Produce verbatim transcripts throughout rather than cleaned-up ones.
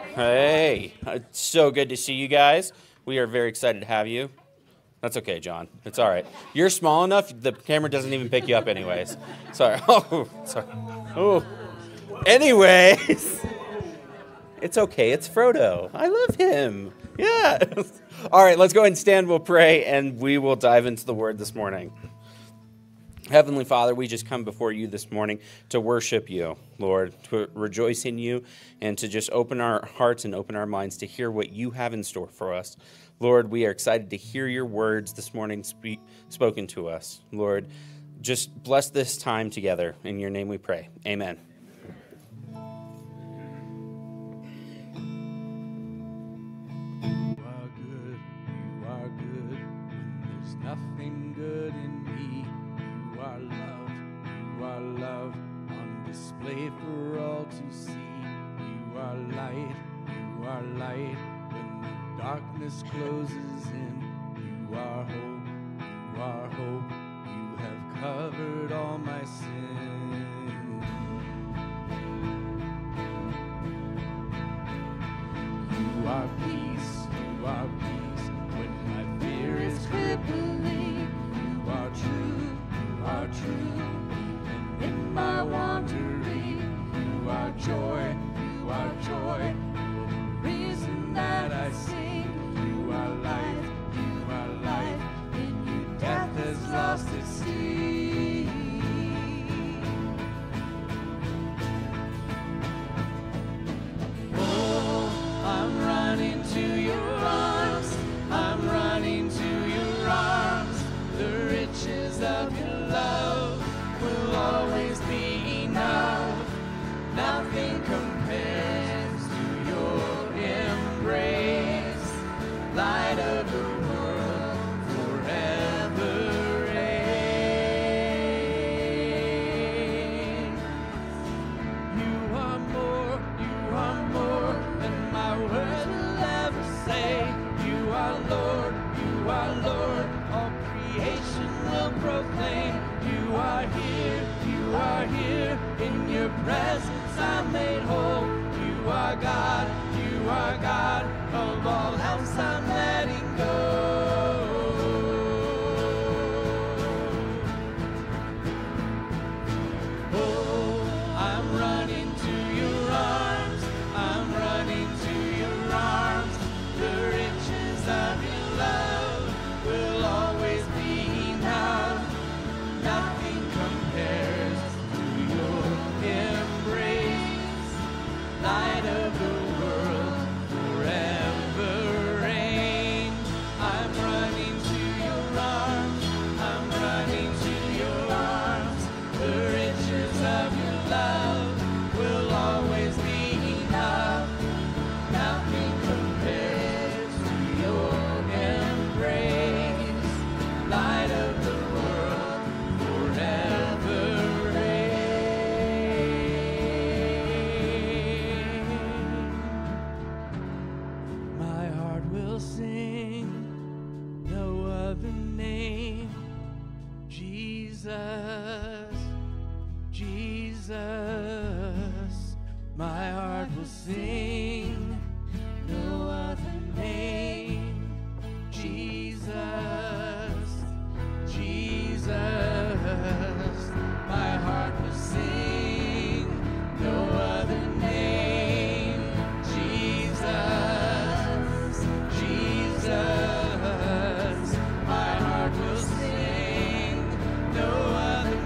Hey, it's so good to see you guys. We are very excited to have you. That's okay, John. It's all right. You're small enough, the camera doesn't even pick you up anyways. Sorry. Oh, sorry. Oh. Anyways. It's okay. It's Frodo. I love him. Yeah. All right, let's go ahead and stand. We'll pray, and we will dive into the Word this morning. Heavenly Father, we just come before you this morning to worship you, Lord, to rejoice in you, and to just open our hearts and open our minds to hear what you have in store for us. Lord, we are excited to hear your words this morning speak, spoken to us. Lord, just bless this time together. In your name we pray. Amen. You are good, you are good, when there's nothing good in me. You are love, you are love, on display for all to see. You are light, you are light, when the darkness closes in. You are hope, you are hope, you have covered all my sin. You are peace, you are peace, when my fear is crippling. You are true, you are true, even in my wandering. You are joy, you are joy, the reason that I sing. You are life, you are life, in you death has lost its sting. Oh, I'm running to your arms, I'm running to your arms. The riches of your love will always be enough. Nothing compares to your embrace. Light of the world, forever reign. You are more, you are more than my words will ever say. You are Lord, you are Lord, all creation will proclaim. You are here, you are here, in your presence I'm made whole. You are God, you are God, of all else I'm letting go. Oh, I'm running to your arms, I'm running to your arms. The riches of your love will always be enough. Nothing compares to your embrace. Light of the world, forever reign. I'm running to your arms, I'm running to your arms. The riches of your love will always be enough. Nothing compares to your embrace. Light of the world, forever reign. My heart will sing no other name. Jesus, Jesus. My heart will sing no other name. Jesus, Jesus. My heart will sing no other name. Jesus, Jesus. My heart will sing no other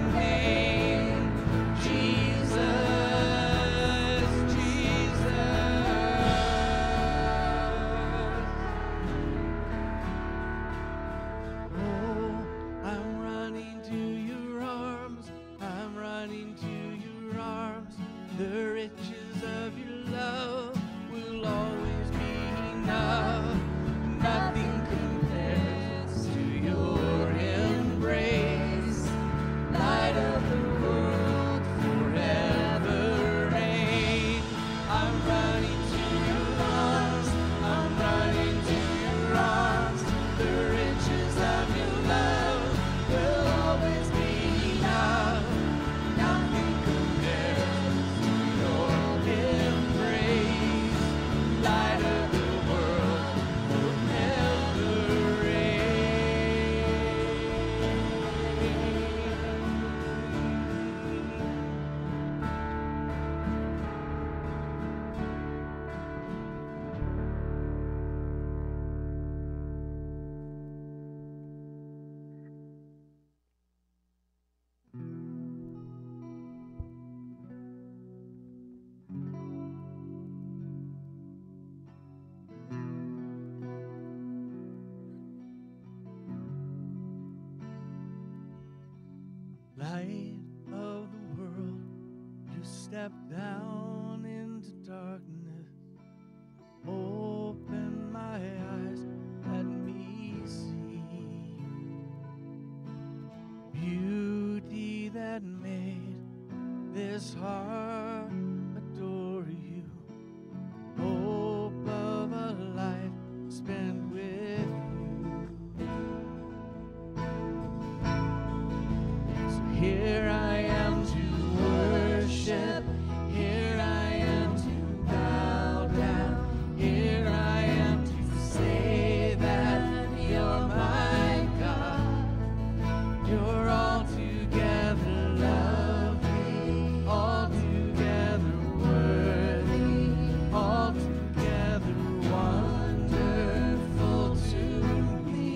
name. Jesus, Jesus. Light of the world, you stepped down into darkness. Open my eyes, let me see beauty that made this heart adore you. Hope of a life spent with you. So here I am to worship. Here I am to bow down. Here I am to say that you're my God. You're altogether lovely, altogether worthy, altogether wonderful to me.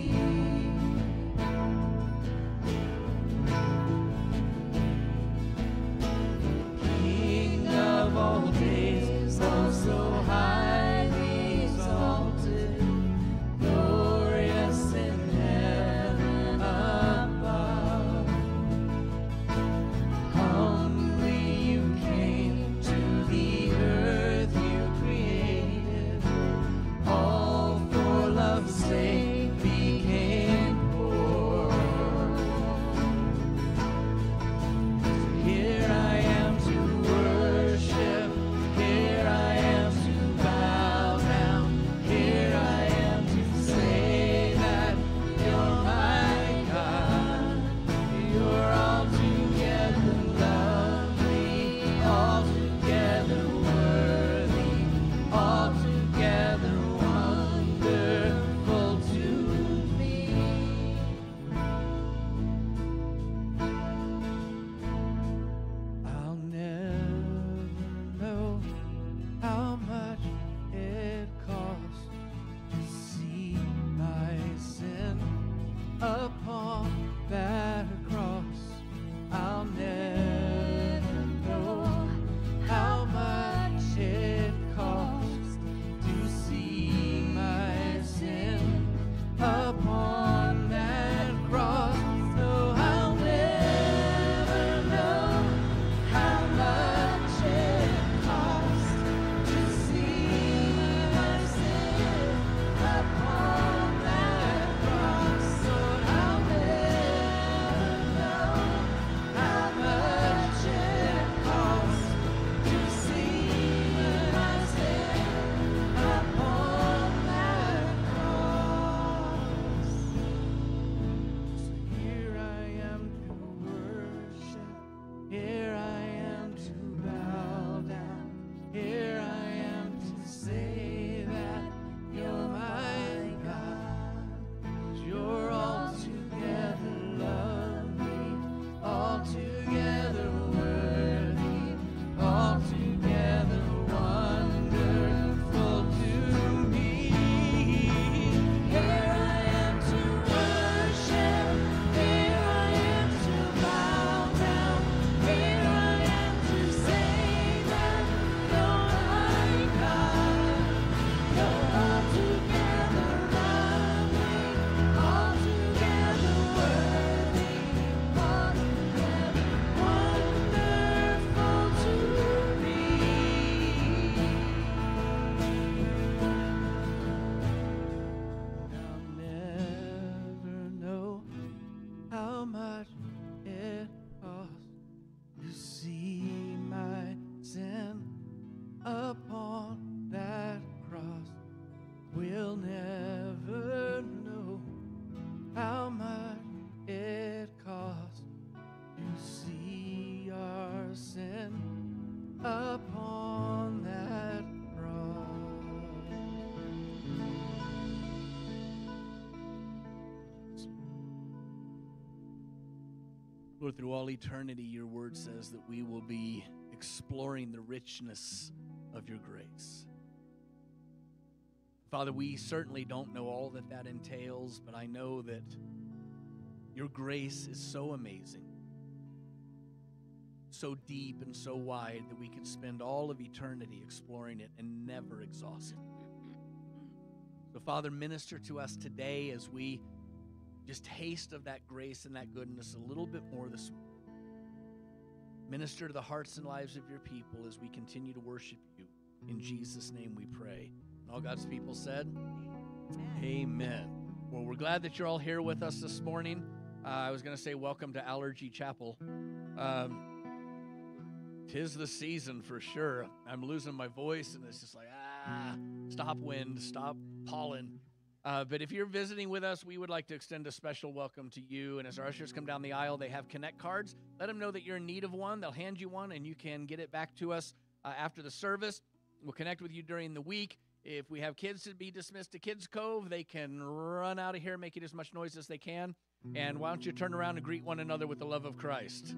King of all days, oh so highly exalted, glorious in heaven above. Humbly you came to the earth you created, all for love's sake became poor. Here I am to worship, here I am to bow down, here I am to say that you're my God. You're altogether lovely, altogether worthy, altogether wonderful to me. I'll never know how much it costs to see my sin upon that cross. I'll never know how much it costs to see my sin upon that cross. No, I'll never know how much it costs to see my sin upon that cross. Lord, I'll never know how much it costs to see my sin upon that cross. So here I am to worship, here I am to bow down, here I am to say that you're my God. You're altogether lovely, altogether worthy, altogether wonderful to me. Here I am to worship, here I am to bow down, here I am to say that you're my God. You're altogether lovely, altogether worthy, altogether wonderful to me. I'll never know how much it costs to see my sin upon that cross. We'll never know how much it costs to see our sin upon that cross. Lord, through all eternity, your word says that we will be exploring the richness of your grace. Father, we certainly don't know all that that entails, but I know that your grace is so amazing, so deep and so wide that we could spend all of eternity exploring it and never exhaust it. So, Father, minister to us today as we just taste of that grace and that goodness a little bit more this morning. Minister to the hearts and lives of your people as we continue to worship you. In Jesus' name we pray. And all God's people said, Amen. Amen. Well, we're glad that you're all here with us this morning. Uh, I was going to say welcome to Allergy Chapel. Um, tis the season for sure. I'm losing my voice, and it's just like, ah, stop wind, stop pollen. Uh, but if you're visiting with us, we would like to extend a special welcome to you. And as our ushers come down the aisle, they have Connect cards. Let them know that you're in need of one. They'll hand you one, and you can get it back to us uh, after the service. We'll connect with you during the week. If we have kids to be dismissed to Kids Cove, they can run out of here, making as much noise as they can. And why don't you turn around and greet one another with the love of Christ.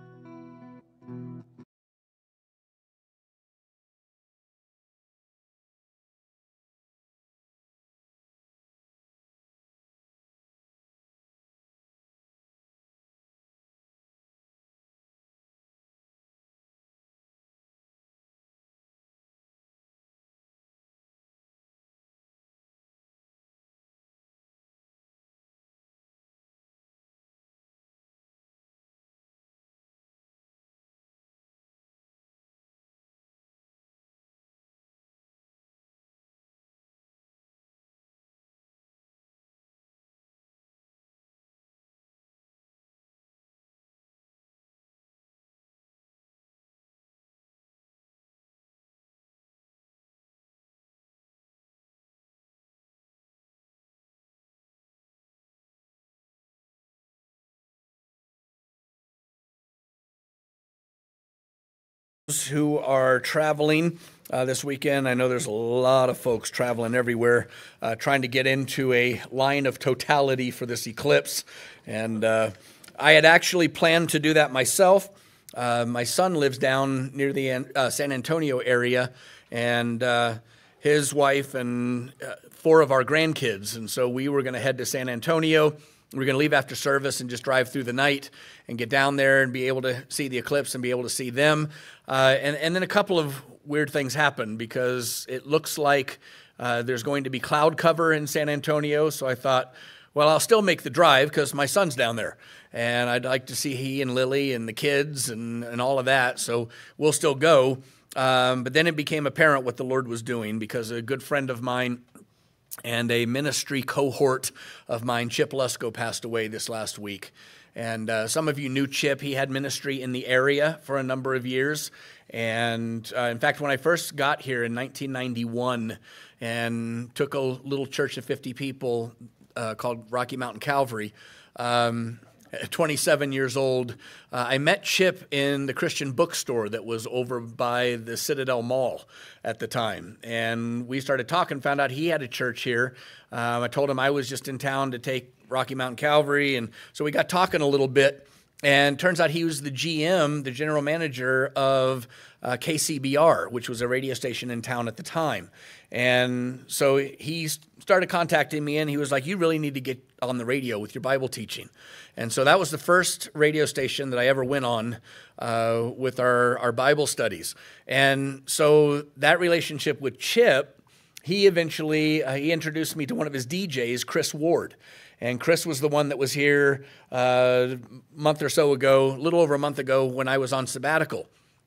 Who are traveling uh, this weekend. I know there's a lot of folks traveling everywhere, uh, trying to get into a line of totality for this eclipse. And uh, I had actually planned to do that myself. Uh, my son lives down near the uh, San Antonio area, and uh, his wife and uh, four of our grandkids. And so we were going to head to San Antonio. We're going to leave after service and just drive through the night and get down there and be able to see the eclipse and be able to see them. Uh, and, and then a couple of weird things happened because it looks like uh, there's going to be cloud cover in San Antonio. So I thought, well, I'll still make the drive because my son's down there. And I'd like to see he and Lily and the kids and, and all of that. So we'll still go. Um, but then it became apparent what the Lord was doing because a good friend of mine and a ministry cohort of mine, Chip Lusko, passed away this last week. And uh, some of you knew Chip. He had ministry in the area for a number of years. And uh, in fact, when I first got here in nineteen ninety-one and took a little church of fifty people uh, called Rocky Mountain Calvary, um, at twenty-seven years old, uh, I met Chip in the Christian bookstore that was over by the Citadel Mall at the time. And we started talking, found out he had a church here. Um, I told him I was just in town to take Rocky Mountain Calvary. And so we got talking a little bit. And turns out he was the G M, the general manager of uh, K C B R, which was a radio station in town at the time. And so he started contacting me, and he was like, you really need to get on the radio with your Bible teaching. And so that was the first radio station that I ever went on uh, with our, our Bible studies. And so that relationship with Chip, he eventually, uh, he introduced me to one of his D Js, Chris Ward. And Chris was the one that was here uh, a month or so ago, a little over a month ago when I was on sabbatical.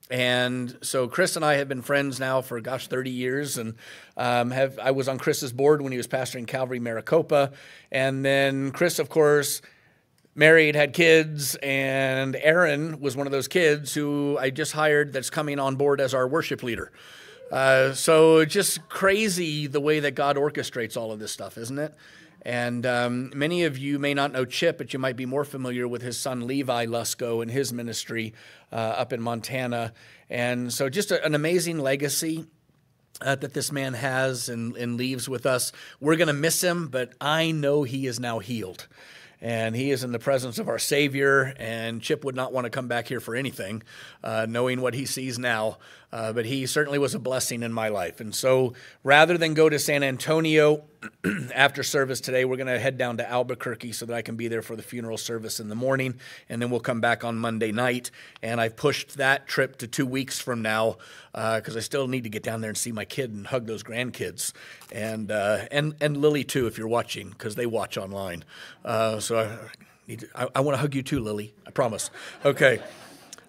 And so Chris and I have been friends now for, gosh, thirty years. And um, have I was on Chris's board when he was pastoring Calvary Maricopa. And then Chris, of course, married, had kids, and Aaron was one of those kids who I just hired that's coming on board as our worship leader. Uh, so just crazy the way that God orchestrates all of this stuff, isn't it? And um, many of you may not know Chip, but you might be more familiar with his son Levi Lusko and his ministry uh, up in Montana. And so just a, an amazing legacy uh, that this man has and, and leaves with us. We're going to miss him, but I know he is now healed. And he is in the presence of our Savior, and Chip would not want to come back here for anything, uh, knowing what he sees now. Uh, but he certainly was a blessing in my life. And so rather than go to San Antonio after service today, we're going to head down to Albuquerque so that I can be there for the funeral service in the morning, and then we'll come back on Monday night. And I've pushed that trip to two weeks from now because uh, I still need to get down there and see my kid and hug those grandkids. And uh, and, and Lily, too, if you're watching, because they watch online. Uh, so I, need to, I, I want to hug you, too, Lily. I promise. Okay.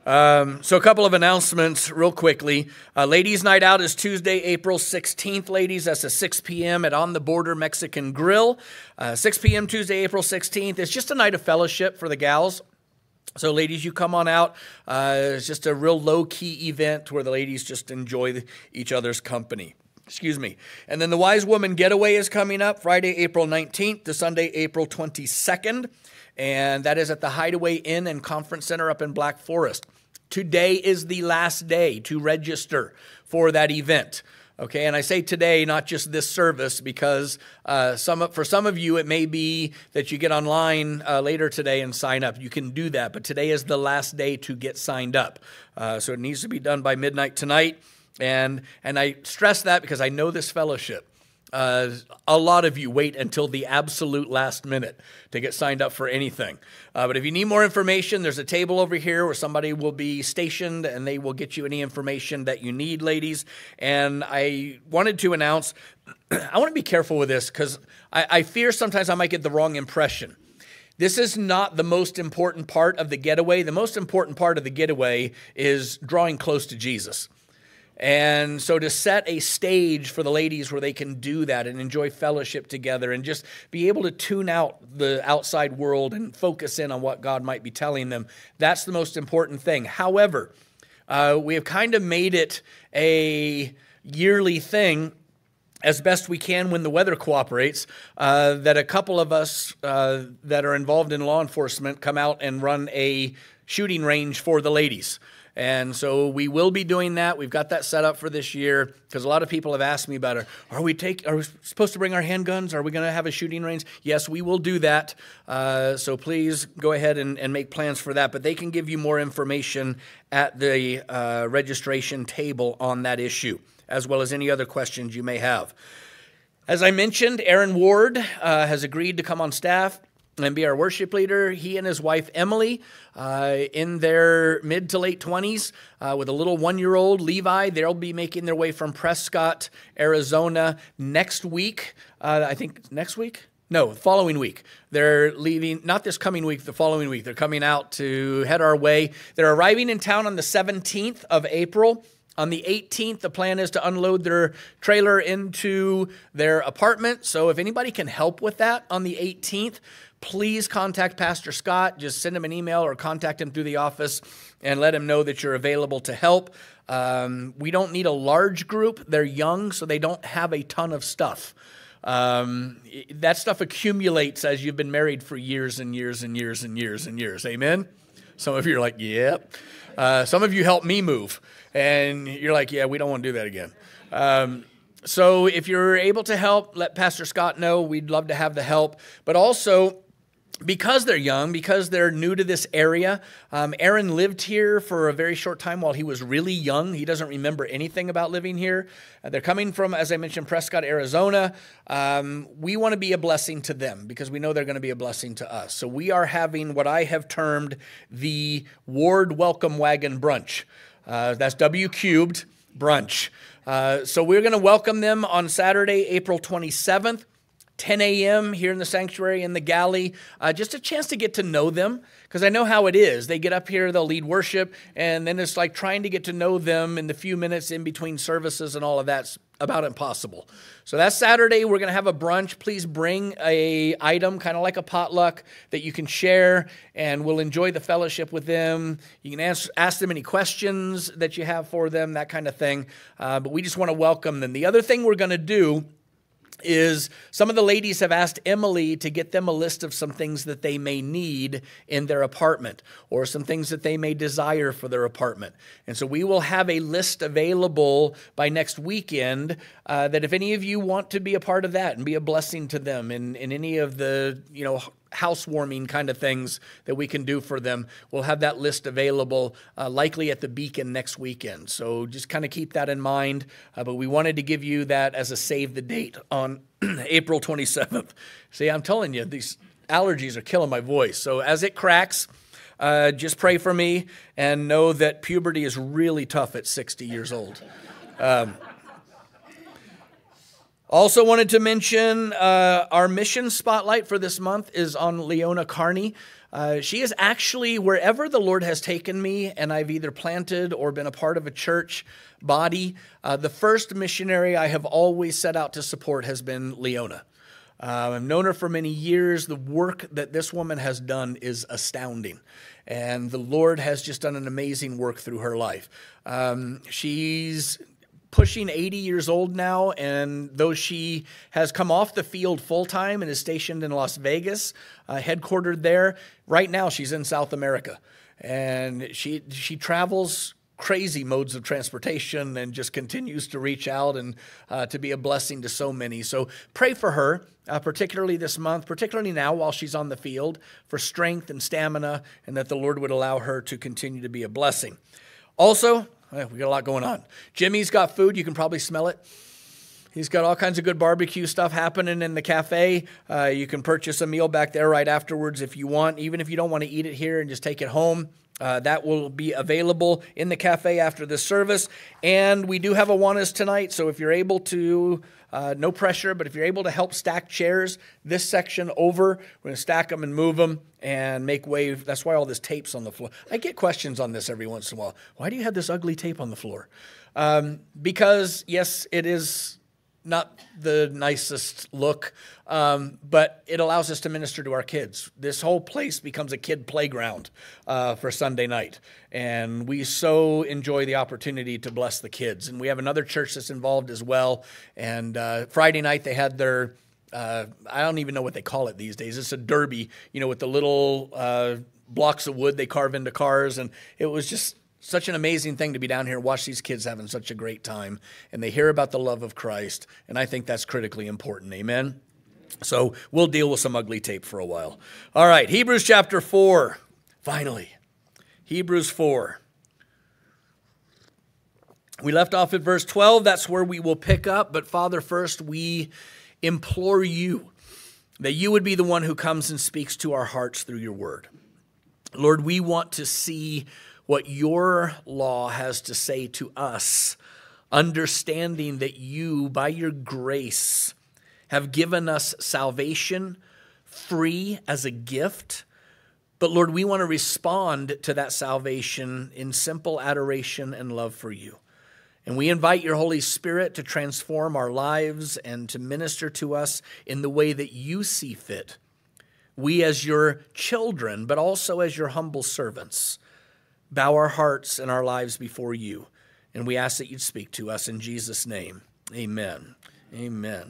Um, so a couple of announcements real quickly. Uh, Ladies' Night Out is Tuesday, April sixteenth, ladies. That's at six p.m. at On the Border Mexican Grill. Uh, six p.m. Tuesday, April sixteenth. It's just a night of fellowship for the gals. So ladies, you come on out. Uh, it's just a real low-key event where the ladies just enjoy the, each other's company. Excuse me. And then the Wise Woman Getaway is coming up Friday, April nineteenth to Sunday, April twenty-second. And that is at the Hideaway Inn and Conference Center up in Black Forest. Today is the last day to register for that event. Okay, and I say today, not just this service, because uh, some for some of you, it may be that you get online uh, later today and sign up. You can do that, but today is the last day to get signed up. Uh, so it needs to be done by midnight tonight. And, and I stress that because I know this fellowship. Uh, a lot of you wait until the absolute last minute to get signed up for anything. Uh, but if you need more information, there's a table over here where somebody will be stationed and they will get you any information that you need, ladies. And I wanted to announce, I want to be careful with this because I, I fear sometimes I might get the wrong impression. This is not the most important part of the getaway. The most important part of the getaway is drawing close to Jesus. And so to set a stage for the ladies where they can do that and enjoy fellowship together and just be able to tune out the outside world and focus in on what God might be telling them, that's the most important thing. However, uh, we have kind of made it a yearly thing as best we can when the weather cooperates, uh, that a couple of us uh, that are involved in law enforcement come out and run a shooting range for the ladies. And so we will be doing that. We've got that set up for this year because a lot of people have asked me about it. Are we take? Are we supposed to bring our handguns? Are we going to have a shooting range? Yes, we will do that. Uh, so please go ahead and, and make plans for that. But they can give you more information at the uh, registration table on that issue, as well as any other questions you may have. As I mentioned, Aaron Ward uh, has agreed to come on staff and be our worship leader. He and his wife, Emily, uh, in their mid to late twenties, uh, with a little one-year-old, Levi. They'll be making their way from Prescott, Arizona next week. Uh, I think next week? No, the following week. They're leaving, not this coming week, the following week. They're coming out to head our way. They're arriving in town on the seventeenth of April. On the eighteenth, the plan is to unload their trailer into their apartment. So if anybody can help with that on the eighteenth, please contact Pastor Scott. Just send him an email or contact him through the office and let him know that you're available to help. Um, we don't need a large group. They're young, so they don't have a ton of stuff. Um, that stuff accumulates as you've been married for years and years and years and years and years. Amen? Some of you are like, yep. Uh, some of you helped me move, and you're like, yeah, we don't want to do that again. Um, so if you're able to help, let Pastor Scott know. We'd love to have the help. But also, because they're young, because they're new to this area, um, Aaron lived here for a very short time while he was really young. He doesn't remember anything about living here. Uh, they're coming from, as I mentioned, Prescott, Arizona. Um, we want to be a blessing to them because we know they're going to be a blessing to us. So we are having what I have termed the Ward Welcome Wagon Brunch. Uh, that's W cubed brunch. Uh, so we're going to welcome them on Saturday, April twenty-seventh. ten a.m. here in the sanctuary in the galley, uh, just a chance to get to know them, because I know how it is. They get up here, they'll lead worship, and then it's like trying to get to know them in the few minutes in between services and all of that's about impossible. So that's Saturday. We're going to have a brunch. Please bring a item, kind of like a potluck, that you can share, and we'll enjoy the fellowship with them. You can ask, ask them any questions that you have for them, that kind of thing, uh, but we just want to welcome them. The other thing we're going to do is some of the ladies have asked Emily to get them a list of some things that they may need in their apartment or some things that they may desire for their apartment. And so we will have a list available by next weekend uh, that if any of you want to be a part of that and be a blessing to them in, in any of the, you know, housewarming kind of things that we can do for them, we'll have that list available uh, likely at the Beacon next weekend. So just kind of keep that in mind. Uh, but we wanted to give you that as a save the date on April twenty-seventh. See, I'm telling you, these allergies are killing my voice. So as it cracks, uh, just pray for me and know that puberty is really tough at sixty years old. Um, Also wanted to mention uh, our mission spotlight for this month is on Leona Carney. Uh, Uh, she is actually, wherever the Lord has taken me, and I've either planted or been a part of a church body, uh, the first missionary I have always set out to support has been Leona. Uh, I've known her for many years. The work that this woman has done is astounding. And the Lord has just done an amazing work through her life. Um, she's pushing eighty years old now, and though she has come off the field full-time and is stationed in Las Vegas, uh, headquartered there, right now she's in South America. And she she travels crazy modes of transportation and just continues to reach out and uh, to be a blessing to so many. So pray for her, uh, particularly this month, particularly now while she's on the field, for strength and stamina, and that the Lord would allow her to continue to be a blessing. Also, we got a lot going on. Jimmy's got food. You can probably smell it. He's got all kinds of good barbecue stuff happening in the cafe. Uh, you can purchase a meal back there right afterwards if you want, even if you don't want to eat it here and just take it home. Uh, that will be available in the cafe after this service. And we do have Awanas tonight, so if you're able to, uh, no pressure, but if you're able to help stack chairs, this section over, we're going to stack them and move them and make way. That's why all this tape's on the floor. I get questions on this every once in a while. Why do you have this ugly tape on the floor? Um, because, yes, it is not the nicest look, um, but it allows us to minister to our kids. This whole place becomes a kid playground uh, for Sunday night, and we so enjoy the opportunity to bless the kids. And we have another church that's involved as well, and uh, Friday night they had their, uh, I don't even know what they call it these days. It's a derby, you know, with the little uh, blocks of wood they carve into cars, and it was just such an amazing thing to be down here and watch these kids having such a great time, and they hear about the love of Christ, and I think that's critically important. Amen? So we'll deal with some ugly tape for a while. All right, Hebrews chapter four, finally. Hebrews four. We left off at verse twelve. That's where we will pick up, but Father, first we implore you that you would be the one who comes and speaks to our hearts through your word. Lord, we want to see what your law has to say to us, understanding that you, by your grace, have given us salvation free as a gift. But Lord, we want to respond to that salvation in simple adoration and love for you. And we invite your Holy Spirit to transform our lives and to minister to us in the way that you see fit. We as your children, but also as your humble servants, bow our hearts and our lives before you, and we ask that you'd speak to us in Jesus' name. Amen. Amen.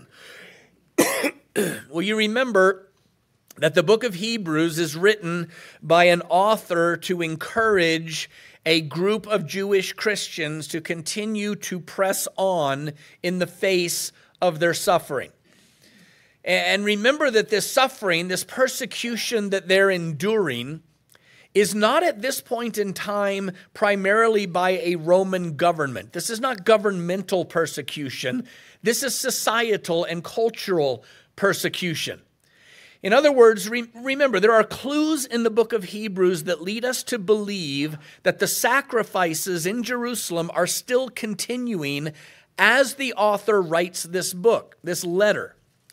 Well, you remember that the book of Hebrews is written by an author to encourage a group of Jewish Christians to continue to press on in the face of their suffering. And remember that this suffering, this persecution that they're enduring, is not at this point in time primarily by a Roman government. This is not governmental persecution. This is societal and cultural persecution. In other words, re- remember, there are clues in the book of Hebrews that lead us to believe that the sacrifices in Jerusalem are still continuing as the author writes this book, this letter.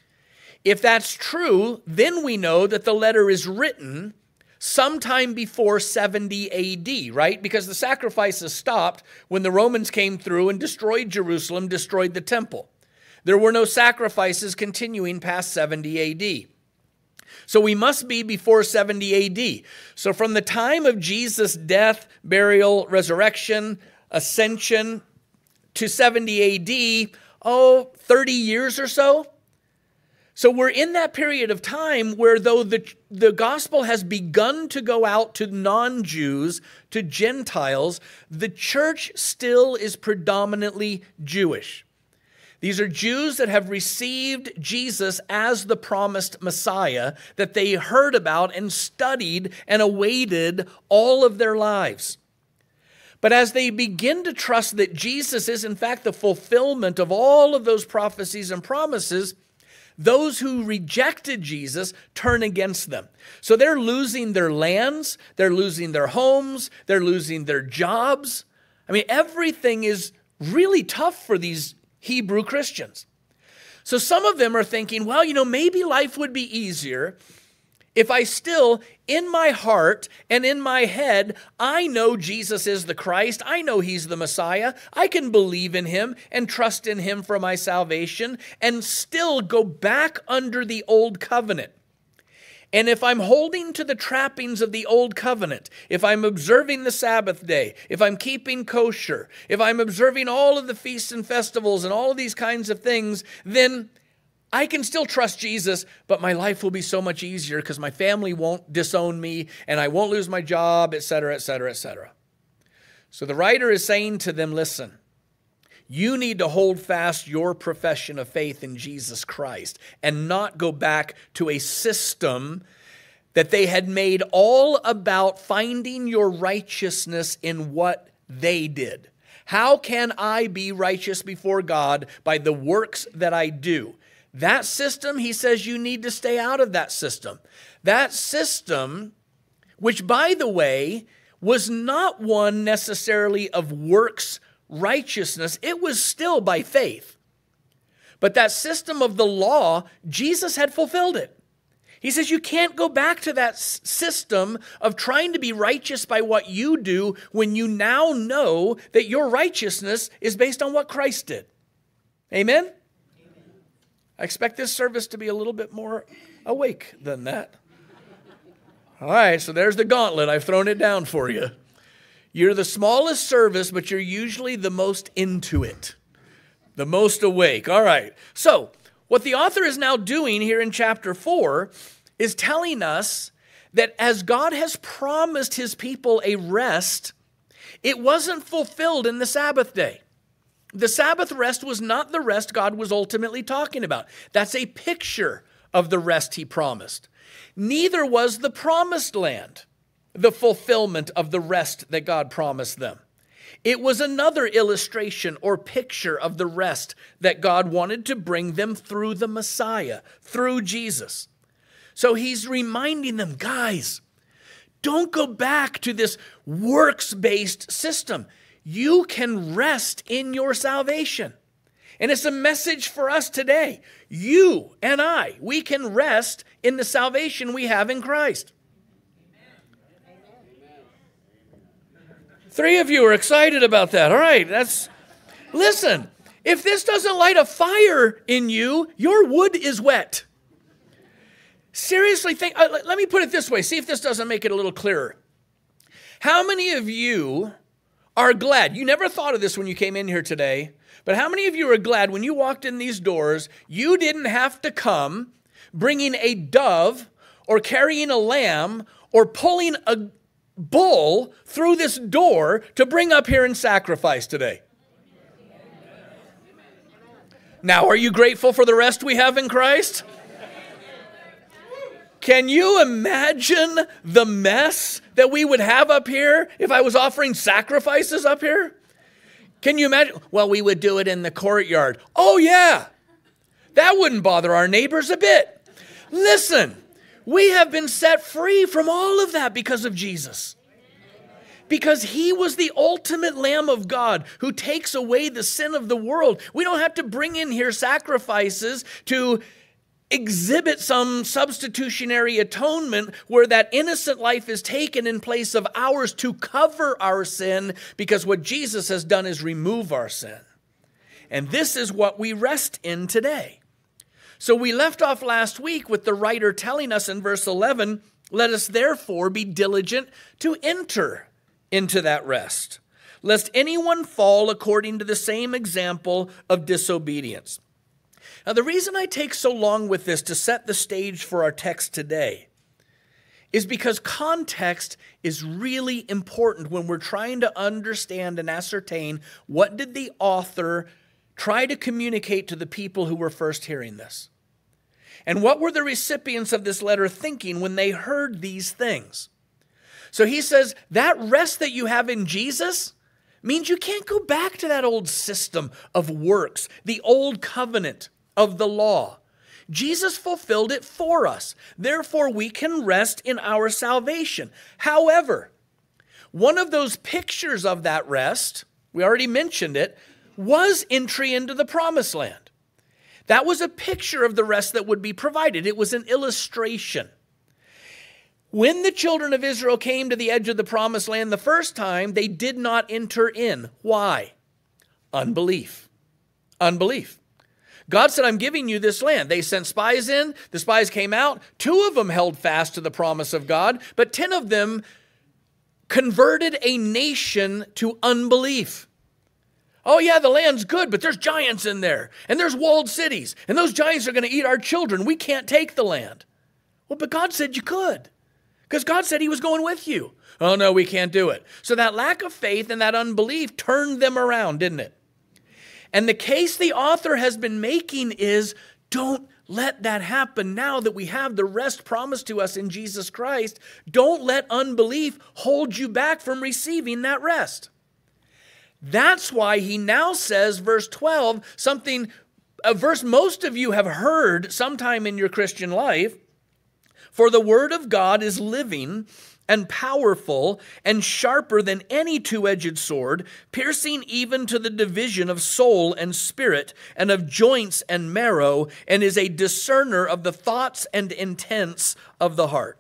If that's true, then we know that the letter is written sometime before seventy A D, right? Because the sacrifices stopped when the Romans came through and destroyed Jerusalem, destroyed the temple. There were no sacrifices continuing past seventy A D. So we must be before seventy A D. So from the time of Jesus' death, burial, resurrection, ascension to seventy A D, oh, thirty years or so. So we're in that period of time where though the, the gospel has begun to go out to non-Jews, to Gentiles, the church still is predominantly Jewish. These are Jews that have received Jesus as the promised Messiah that they heard about and studied and awaited all of their lives. But as they begin to trust that Jesus is in fact the fulfillment of all of those prophecies and promises, those who rejected Jesus turn against them. So they're losing their lands, they're losing their homes, they're losing their jobs. I mean, everything is really tough for these Hebrew Christians. So some of them are thinking, well, you know, maybe life would be easier if I still, in my heart and in my head, I know Jesus is the Christ, I know he's the Messiah, I can believe in him and trust in him for my salvation and still go back under the old covenant. And if I'm holding to the trappings of the old covenant, if I'm observing the Sabbath day, if I'm keeping kosher, if I'm observing all of the feasts and festivals and all of these kinds of things, then I can still trust Jesus, but my life will be so much easier because my family won't disown me and I won't lose my job, et cetera, et cetera, et cetera. So the writer is saying to them, listen, you need to hold fast your profession of faith in Jesus Christ and not go back to a system that they had made all about finding your righteousness in what they did. How can I be righteous before God by the works that I do? That system, he says, you need to stay out of that system. That system, which, by the way, was not one necessarily of works righteousness. It was still by faith. But that system of the law, Jesus had fulfilled it. He says you can't go back to that s- system of trying to be righteous by what you do when you now know that your righteousness is based on what Christ did. Amen? I expect this service to be a little bit more awake than that. All right, so there's the gauntlet. I've thrown it down for you. You're the smallest service, but you're usually the most into it, the most awake. All right, so what the author is now doing here in chapter four is telling us that as God has promised his people a rest, it wasn't fulfilled in the Sabbath day. The Sabbath rest was not the rest God was ultimately talking about. That's a picture of the rest he promised. Neither was the promised land the fulfillment of the rest that God promised them. It was another illustration or picture of the rest that God wanted to bring them through the Messiah, through Jesus. So he's reminding them, guys, don't go back to this works-based system. You can rest in your salvation. And it's a message for us today. You and I, we can rest in the salvation we have in Christ. Three of you are excited about that. All right, that's, listen, if this doesn't light a fire in you, your wood is wet. Seriously, think, uh, let me put it this way. See if this doesn't make it a little clearer. How many of you are glad? You never thought of this when you came in here today, but how many of you are glad when you walked in these doors, you didn't have to come bringing a dove or carrying a lamb or pulling a bull through this door to bring up here and sacrifice today? Now, are you grateful for the rest we have in Christ? Can you imagine the mess that we would have up here if I was offering sacrifices up here? Can you imagine? Well, we would do it in the courtyard. Oh, yeah. That wouldn't bother our neighbors a bit. Listen, we have been set free from all of that because of Jesus. Because he was the ultimate Lamb of God who takes away the sin of the world. We don't have to bring in here sacrifices to exhibit some substitutionary atonement where that innocent life is taken in place of ours to cover our sin, because what Jesus has done is remove our sin. And this is what we rest in today. So we left off last week with the writer telling us in verse eleven, let us therefore be diligent to enter into that rest, lest anyone fall according to the same example of disobedience. Now, the reason I take so long with this to set the stage for our text today is because context is really important when we're trying to understand and ascertain what did the author try to communicate to the people who were first hearing this. And what were the recipients of this letter thinking when they heard these things? So he says that rest that you have in Jesus means you can't go back to that old system of works, the old covenant of the law. Jesus fulfilled it for us. Therefore, we can rest in our salvation. However, one of those pictures of that rest, we already mentioned it, was entry into the promised land. That was a picture of the rest that would be provided. It was an illustration. When the children of Israel came to the edge of the promised land the first time, they did not enter in. Why? Unbelief. Unbelief. God said, I'm giving you this land. They sent spies in. The spies came out. Two of them held fast to the promise of God, but ten of them converted a nation to unbelief. Oh yeah, the land's good, but there's giants in there, and there's walled cities, and those giants are going to eat our children. We can't take the land. Well, but God said you could, because God said he was going with you. Oh no, we can't do it. So that lack of faith and that unbelief turned them around, didn't it? And the case the author has been making is, don't let that happen now that we have the rest promised to us in Jesus Christ. Don't let unbelief hold you back from receiving that rest. That's why he now says, verse twelve, something, a verse most of you have heard sometime in your Christian life. For the word of God is living and powerful and sharper than any two-edged sword, piercing even to the division of soul and spirit and of joints and marrow, and is a discerner of the thoughts and intents of the heart.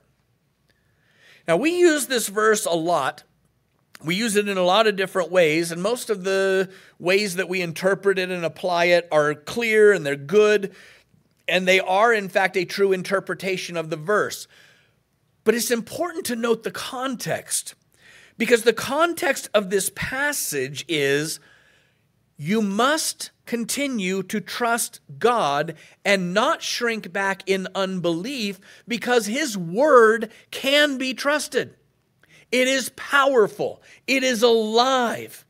Now, we use this verse a lot. We use it in a lot of different ways, and most of the ways that we interpret it and apply it are clear and they're good, and they are, in fact, a true interpretation of the verse. But it's important to note the context, because the context of this passage is you must continue to trust God and not shrink back in unbelief, because his word can be trusted. It is powerful. It is alive.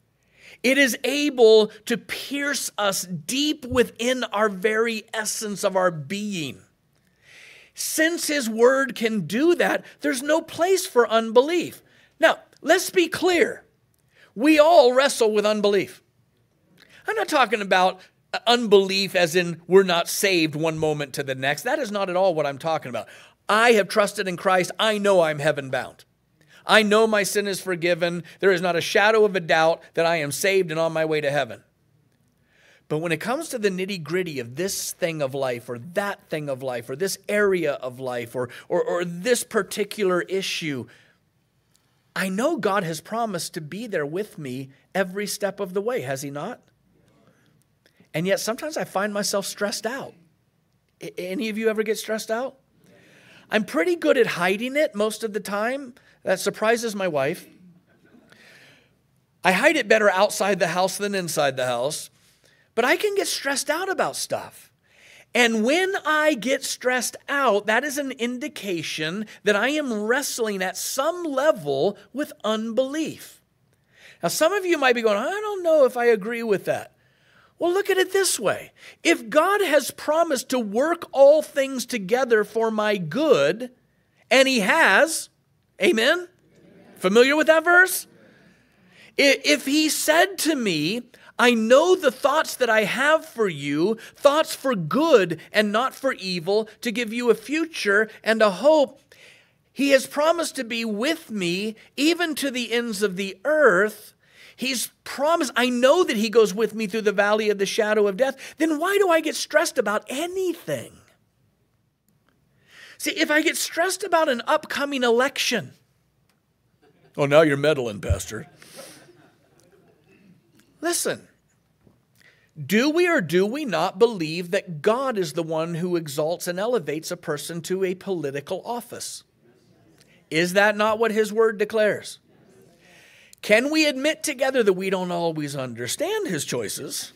It is able to pierce us deep within our very essence of our being. Since his word can do that, there's no place for unbelief. Now, let's be clear. We all wrestle with unbelief. I'm not talking about unbelief as in we're not saved one moment to the next. That is not at all what I'm talking about. I have trusted in Christ. I know I'm heaven bound. I know my sin is forgiven. There is not a shadow of a doubt that I am saved and on my way to heaven. But when it comes to the nitty-gritty of this thing of life or that thing of life or this area of life or, or, or this particular issue, I know God has promised to be there with me every step of the way, has he not? And yet sometimes I find myself stressed out. Any of you ever get stressed out? I'm pretty good at hiding it most of the time. That surprises my wife. I hide it better outside the house than inside the house. But I can get stressed out about stuff. And when I get stressed out, that is an indication that I am wrestling at some level with unbelief. Now, some of you might be going, I don't know if I agree with that. Well, look at it this way. If God has promised to work all things together for my good, and he has, amen? Amen. Familiar with that verse? If he said to me, I know the thoughts that I have for you, thoughts for good and not for evil, to give you a future and a hope. He has promised to be with me even to the ends of the earth. He's promised, I know that he goes with me through the valley of the shadow of death. Then why do I get stressed about anything? See, if I get stressed about an upcoming election. Oh, now you're meddling, Pastor. Listen, do we or do we not believe that God is the one who exalts and elevates a person to a political office? Is that not what his word declares? Can we admit together that we don't always understand his choices?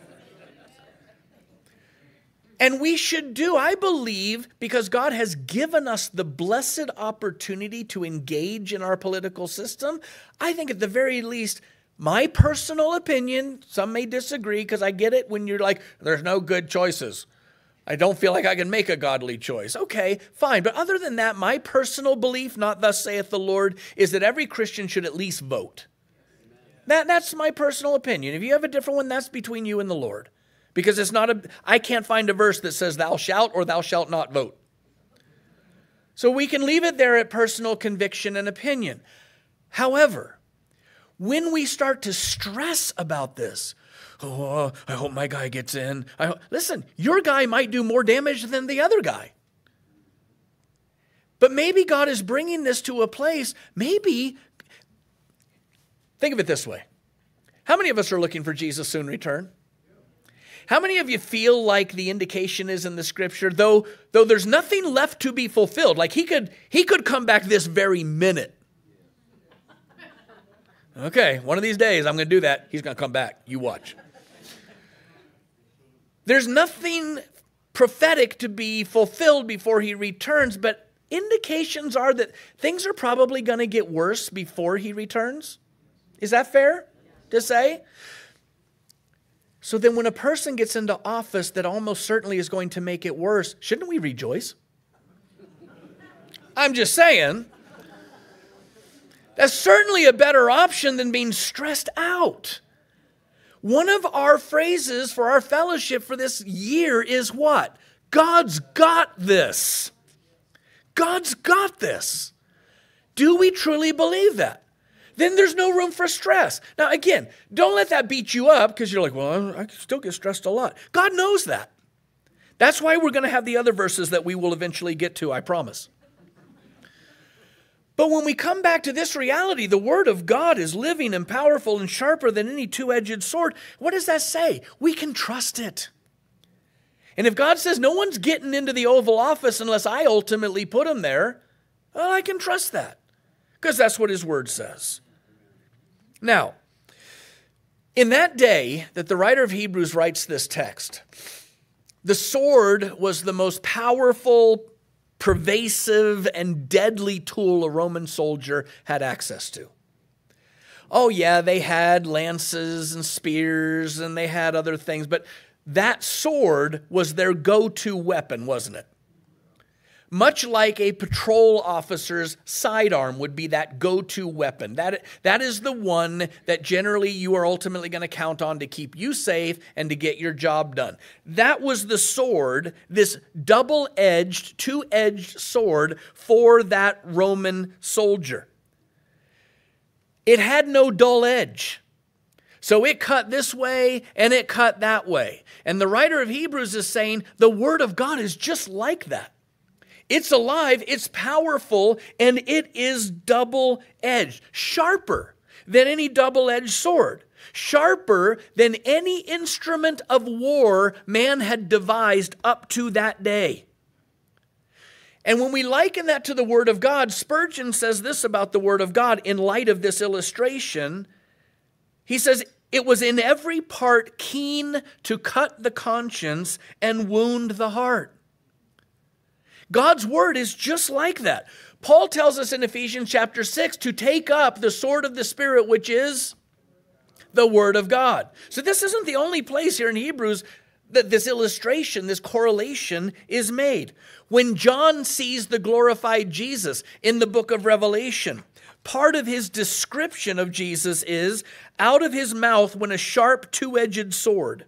And we should do, I believe, because God has given us the blessed opportunity to engage in our political system. I think at the very least, my personal opinion, some may disagree because I get it when you're like, there's no good choices. I don't feel like I can make a godly choice. Okay, fine. But other than that, my personal belief, not thus saith the Lord, is that every Christian should at least vote. That, that's my personal opinion. If you have a different one, that's between you and the Lord. Because it's not a, I can't find a verse that says thou shalt or thou shalt not vote. So we can leave it there at personal conviction and opinion. However, when we start to stress about this, oh, I hope my guy gets in. I ho-. Listen, your guy might do more damage than the other guy. But maybe God is bringing this to a place, maybe, think of it this way. How many of us are looking for Jesus' soon return? How many of you feel like the indication is in the scripture, though, though there's nothing left to be fulfilled, like he could, he could come back this very minute. Okay, one of these days I'm going to do that. He's going to come back. You watch. There's nothing prophetic to be fulfilled before he returns, but indications are that things are probably going to get worse before he returns. Is that fair to say? So then when a person gets into office that almost certainly is going to make it worse, shouldn't we rejoice? I'm just saying, that's certainly a better option than being stressed out. One of our phrases for our fellowship for this year is what? God's got this. God's got this. Do we truly believe that? Then there's no room for stress. Now, again, don't let that beat you up because you're like, well, I still get stressed a lot. God knows that. That's why we're going to have the other verses that we will eventually get to, I promise. But when we come back to this reality, the Word of God is living and powerful and sharper than any two-edged sword. What does that say? We can trust it. And if God says no one's getting into the Oval Office unless I ultimately put them there, well, I can trust that because that's what His Word says. Now, in that day that the writer of Hebrews writes this text, the sword was the most powerful, pervasive, and deadly tool a Roman soldier had access to. Oh yeah, they had lances and spears and they had other things, but that sword was their go-to weapon, wasn't it? Much like a patrol officer's sidearm would be that go-to weapon. That, that is the one that generally you are ultimately going to count on to keep you safe and to get your job done. That was the sword, this double-edged, two-edged sword for that Roman soldier. It had no dull edge. So it cut this way and it cut that way. And the writer of Hebrews is saying the Word of God is just like that. It's alive, it's powerful, and it is double-edged, sharper than any double-edged sword, sharper than any instrument of war man had devised up to that day. And when we liken that to the Word of God, Spurgeon says this about the Word of God in light of this illustration. He says, it was in every part keen to cut the conscience and wound the heart. God's word is just like that. Paul tells us in Ephesians chapter six to take up the sword of the Spirit, which is the Word of God. So this isn't the only place here in Hebrews that this illustration, this correlation is made. When John sees the glorified Jesus in the book of Revelation, part of his description of Jesus is, out of his mouth went a sharp two-edged sword.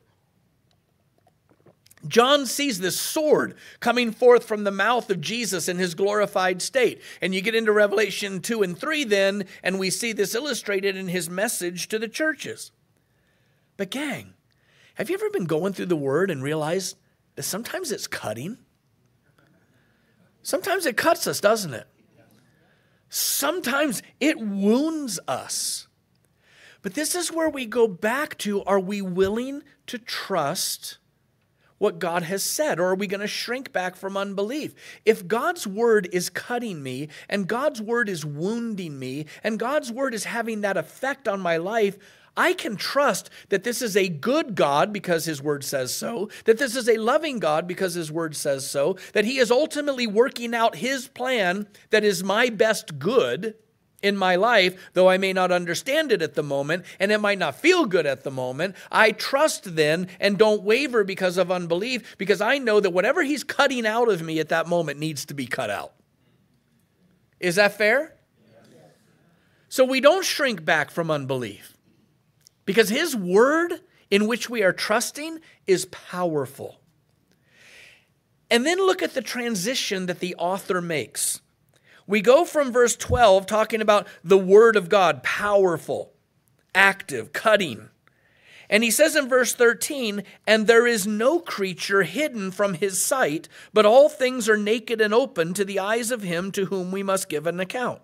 John sees this sword coming forth from the mouth of Jesus in his glorified state. And you get into Revelation two and three then, and we see this illustrated in his message to the churches. But gang, have you ever been going through the Word and realized that sometimes it's cutting? Sometimes it cuts us, doesn't it? Sometimes it wounds us. But this is where we go back to, are we willing to trust what God has said, or are we going to shrink back from unbelief? If God's word is cutting me, and God's word is wounding me, and God's word is having that effect on my life, I can trust that this is a good God because His word says so, that this is a loving God because His word says so, that He is ultimately working out His plan that is my best good in my life, though I may not understand it at the moment, and it might not feel good at the moment. I trust then and don't waver because of unbelief, because I know that whatever He's cutting out of me at that moment needs to be cut out. Is that fair? So we don't shrink back from unbelief, because His word in which we are trusting is powerful. And then look at the transition that the author makes. We go from verse twelve talking about the Word of God, powerful, active, cutting. And he says in verse thirteen, and there is no creature hidden from his sight, but all things are naked and open to the eyes of him to whom we must give an account.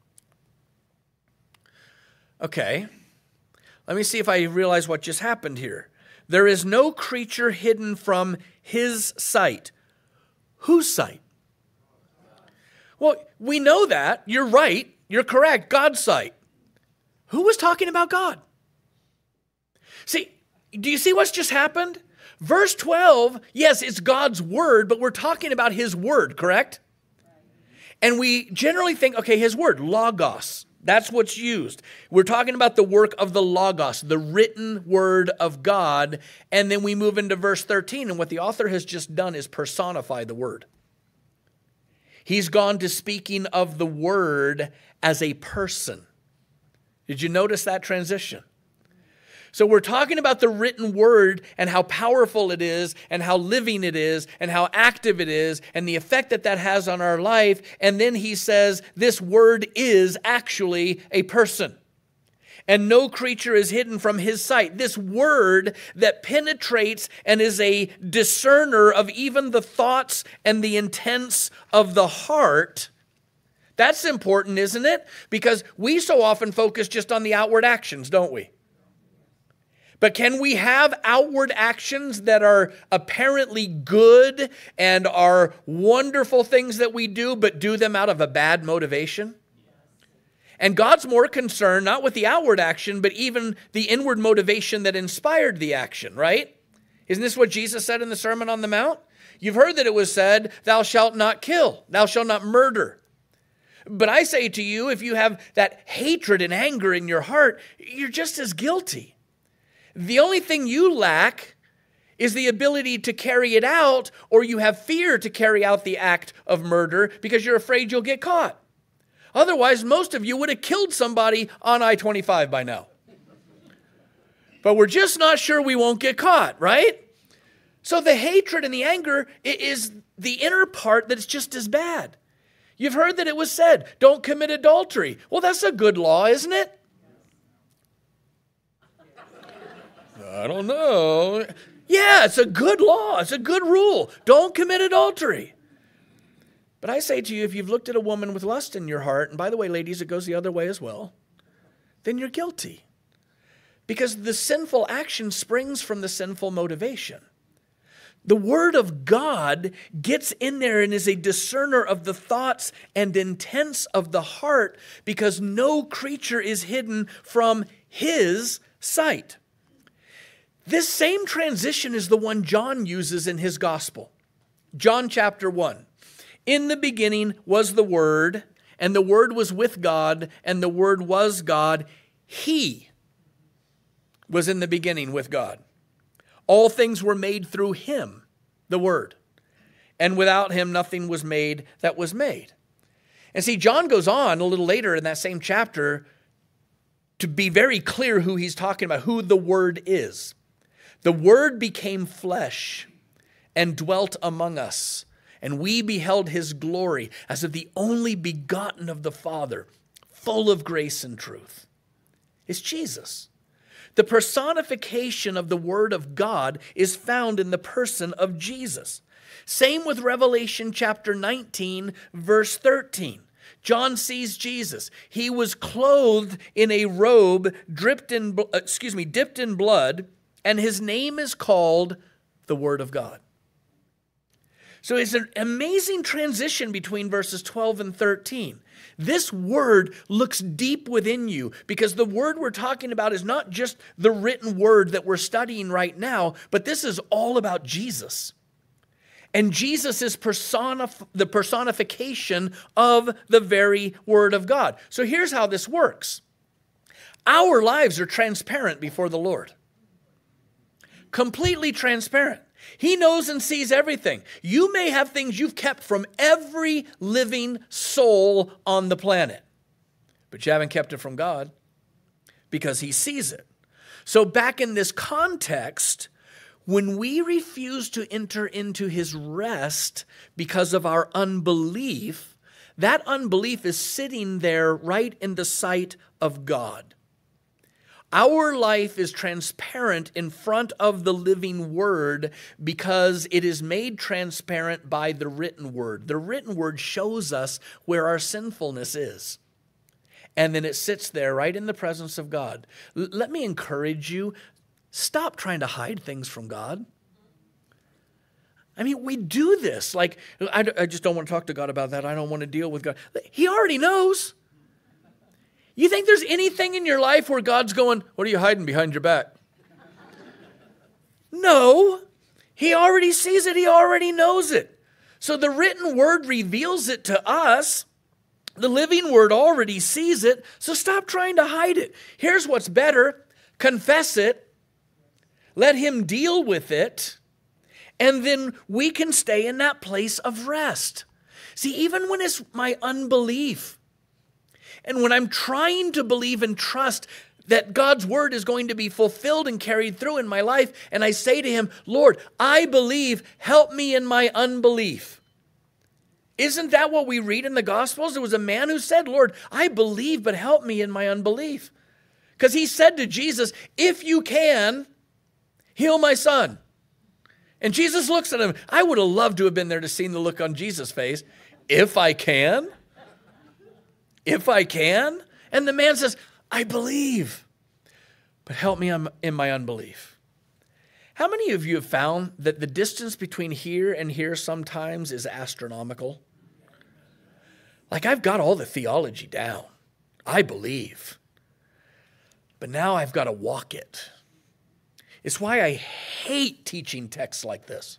Okay, let me see if I realize what just happened here. There is no creature hidden from his sight. Whose sight? Well, we know that. You're right. You're correct. God's sight. Who was talking about God? See, do you see what's just happened? Verse twelve, yes, it's God's word, but we're talking about his word, correct? And we generally think, okay, his word, logos. That's what's used. We're talking about the work of the logos, the written word of God. And then we move into verse thirteen, and what the author has just done is personify the word. He's gone to speaking of the word as a person. Did you notice that transition? So we're talking about the written word and how powerful it is and how living it is and how active it is and the effect that that has on our life. And then he says this word is actually a person. And no creature is hidden from his sight. This word that penetrates and is a discerner of even the thoughts and the intents of the heart. That's important, isn't it? Because we so often focus just on the outward actions, don't we? But can we have outward actions that are apparently good and are wonderful things that we do, but do them out of a bad motivation? And God's more concerned not with the outward action, but even the inward motivation that inspired the action, right? Isn't this what Jesus said in the Sermon on the Mount? You've heard that it was said, thou shalt not kill, thou shalt not murder. But I say to you, if you have that hatred and anger in your heart, you're just as guilty. The only thing you lack is the ability to carry it out, or you have fear to carry out the act of murder because you're afraid you'll get caught. Otherwise, most of you would have killed somebody on I twenty-five by now. But we're just not sure we won't get caught, right? So the hatred and the anger is the inner part that's just as bad. You've heard that it was said, don't commit adultery. Well, that's a good law, isn't it? I don't know. Yeah, it's a good law. It's a good rule. Don't commit adultery. But I say to you, if you've looked at a woman with lust in your heart, and by the way, ladies, it goes the other way as well, then you're guilty. Because the sinful action springs from the sinful motivation. The Word of God gets in there and is a discerner of the thoughts and intents of the heart, because no creature is hidden from His sight. This same transition is the one John uses in his gospel. John chapter one. In the beginning was the Word, and the Word was with God, and the Word was God. He was in the beginning with God. All things were made through Him, the Word. And without Him nothing was made that was made. And see, John goes on a little later in that same chapter to be very clear who he's talking about, who the Word is. The Word became flesh and dwelt among us, and we beheld His glory as of the only begotten of the Father, full of grace and truth. It's Jesus. The personification of the Word of God is found in the person of Jesus. Same with Revelation chapter nineteen, verse thirteen. John sees Jesus. He was clothed in a robe dripped in, excuse me, dipped in blood, and His name is called the Word of God. So it's an amazing transition between verses twelve and thirteen. This word looks deep within you, because the word we're talking about is not just the written word that we're studying right now, but this is all about Jesus. And Jesus is personif- the personification of the very Word of God. So here's how this works. Our lives are transparent before the Lord. Completely transparent. He knows and sees everything. You may have things you've kept from every living soul on the planet, but you haven't kept it from God because He sees it. So back in this context, when we refuse to enter into His rest because of our unbelief, that unbelief is sitting there right in the sight of God. Our life is transparent in front of the living word because it is made transparent by the written word. The written word shows us where our sinfulness is. And then it sits there right in the presence of God. L- let me encourage you, stop trying to hide things from God. I mean, we do this. Like, I, I just don't want to talk to God about that. I don't want to deal with God. He already knows. You think there's anything in your life where God's going, what are you hiding behind your back? No. He already sees it. He already knows it. So the written word reveals it to us. The living word already sees it. So stop trying to hide it. Here's what's better. Confess it. Let him deal with it. And then we can stay in that place of rest. See, even when it's my unbelief, and when I'm trying to believe and trust that God's word is going to be fulfilled and carried through in my life, and I say to him, Lord, I believe, help me in my unbelief. Isn't that what we read in the Gospels? There was a man who said, Lord, I believe, but help me in my unbelief. Because he said to Jesus, if you can, heal my son. And Jesus looks at him. I would have loved to have been there to see the look on Jesus' face. If I can? If I can? And the man says, I believe, but help me in my unbelief. How many of you have found that the distance between here and here sometimes is astronomical? Like, I've got all the theology down. I believe. But now I've got to walk it. It's why I hate teaching texts like this.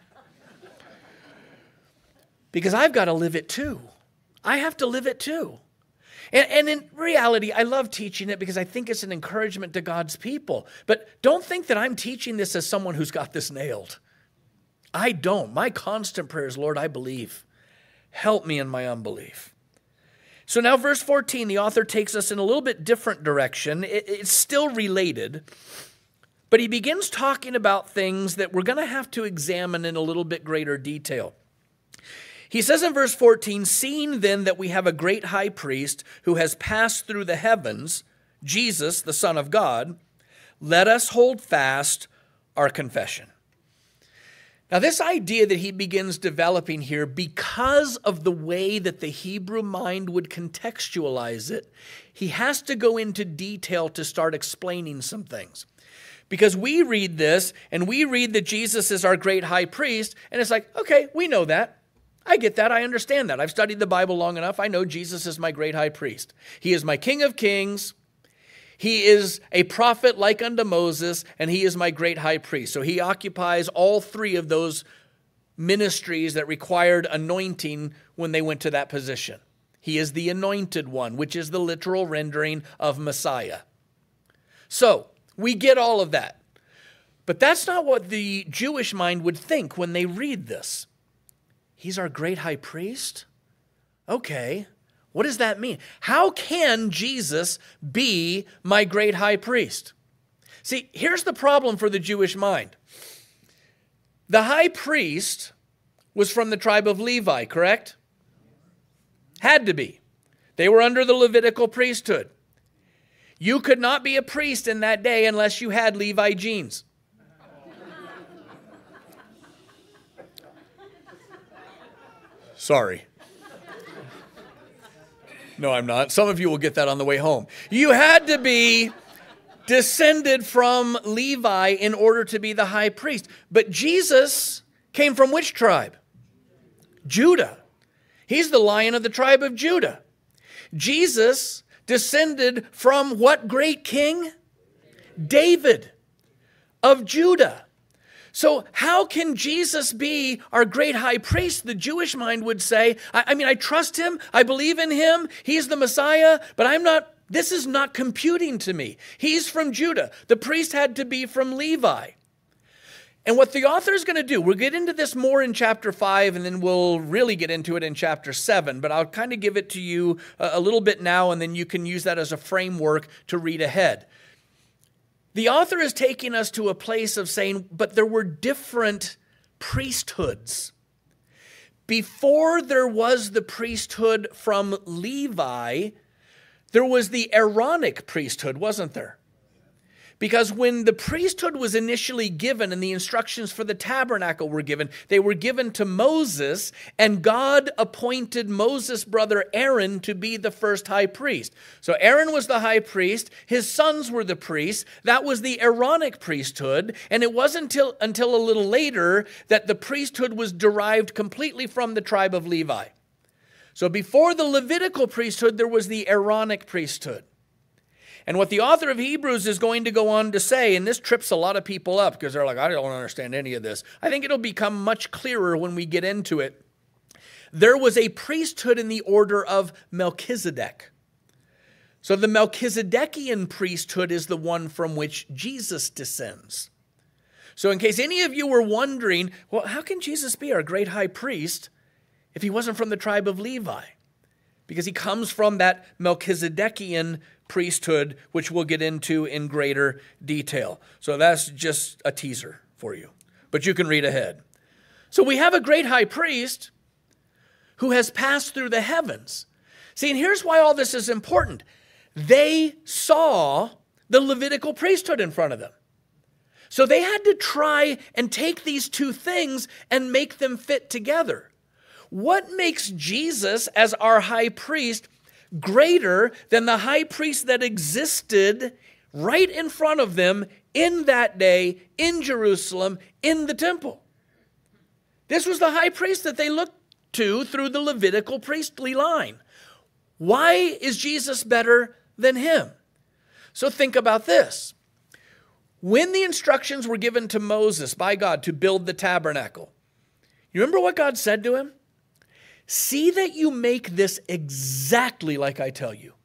Because I've got to live it too. I have to live it too. And, and in reality, I love teaching it because I think it's an encouragement to God's people. But don't think that I'm teaching this as someone who's got this nailed. I don't. My constant prayer is, Lord, I believe. Help me in my unbelief. So now verse fourteen, the author takes us in a little bit different direction. It, it's still related, but he begins talking about things that we're going to have to examine in a little bit greater detail. He says in verse fourteen, seeing then that we have a great high priest who has passed through the heavens, Jesus, the Son of God, let us hold fast our confession. Now, this idea that he begins developing here, because of the way that the Hebrew mind would contextualize it, he has to go into detail to start explaining some things. Because we read this, and we read that Jesus is our great high priest, and it's like, okay, we know that. I get that. I understand that. I've studied the Bible long enough. I know Jesus is my great high priest. He is my King of kings. He is a prophet like unto Moses, and he is my great high priest. So he occupies all three of those ministries that required anointing when they went to that position. He is the anointed one, which is the literal rendering of Messiah. So we get all of that. But that's not what the Jewish mind would think when they read this. He's our great high priest? Okay. What does that mean? How can Jesus be my great high priest? See, here's the problem for the Jewish mind. The high priest was from the tribe of Levi, correct? Had to be. They were under the Levitical priesthood. You could not be a priest in that day unless you had Levi genes. Sorry. No, I'm not. Some of you will get that on the way home. You had to be descended from Levi in order to be the high priest. But Jesus came from which tribe? Judah. He's the Lion of the tribe of Judah. Jesus descended from what great king? David of Judah. So how can Jesus be our great high priest? The Jewish mind would say, I, I mean, I trust him. I believe in him. He's the Messiah, but I'm not, this is not computing to me. He's from Judah. The priest had to be from Levi. And what the author is going to do, we'll get into this more in chapter five, and then we'll really get into it in chapter seven, but I'll kind of give it to you a, a little bit now, and then you can use that as a framework to read ahead. The author is taking us to a place of saying, but there were different priesthoods. Before there was the priesthood from Levi, there was the Aaronic priesthood, wasn't there? Because when the priesthood was initially given and the instructions for the tabernacle were given, they were given to Moses, and God appointed Moses' brother Aaron to be the first high priest. So Aaron was the high priest, his sons were the priests. That was the Aaronic priesthood, and it wasn't until, until a little later that the priesthood was derived completely from the tribe of Levi. So before the Levitical priesthood, there was the Aaronic priesthood. And what the author of Hebrews is going to go on to say, and this trips a lot of people up because they're like, I don't understand any of this. I think it'll become much clearer when we get into it. There was a priesthood in the order of Melchizedek. So the Melchizedekian priesthood is the one from which Jesus descends. So in case any of you were wondering, well, how can Jesus be our great high priest if he wasn't from the tribe of Levi? Because he comes from that Melchizedekian priesthood, which we'll get into in greater detail. So that's just a teaser for you, but you can read ahead. So we have a great high priest who has passed through the heavens. See, and here's why all this is important. They saw the Levitical priesthood in front of them. So they had to try and take these two things and make them fit together. What makes Jesus as our high priest greater than the high priest that existed right in front of them in that day in Jerusalem in the temple? This was the high priest that they looked to through the Levitical priestly line. Why is Jesus better than him? So think about this. When the instructions were given to Moses by God to build the tabernacle, you remember what God said to him? See that you make this exactly like I tell you.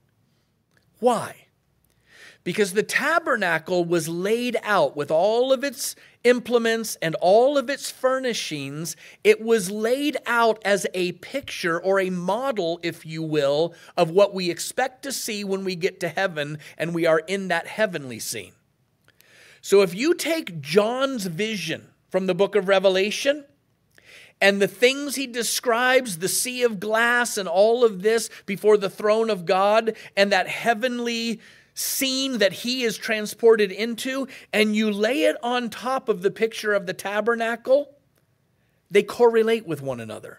Why? Because the tabernacle was laid out with all of its implements and all of its furnishings. It was laid out as a picture or a model, if you will, of what we expect to see when we get to heaven and we are in that heavenly scene. So if you take John's vision from the book of Revelation, and the things he describes, the sea of glass and all of this before the throne of God, and that heavenly scene that he is transported into, and you lay it on top of the picture of the tabernacle, they correlate with one another.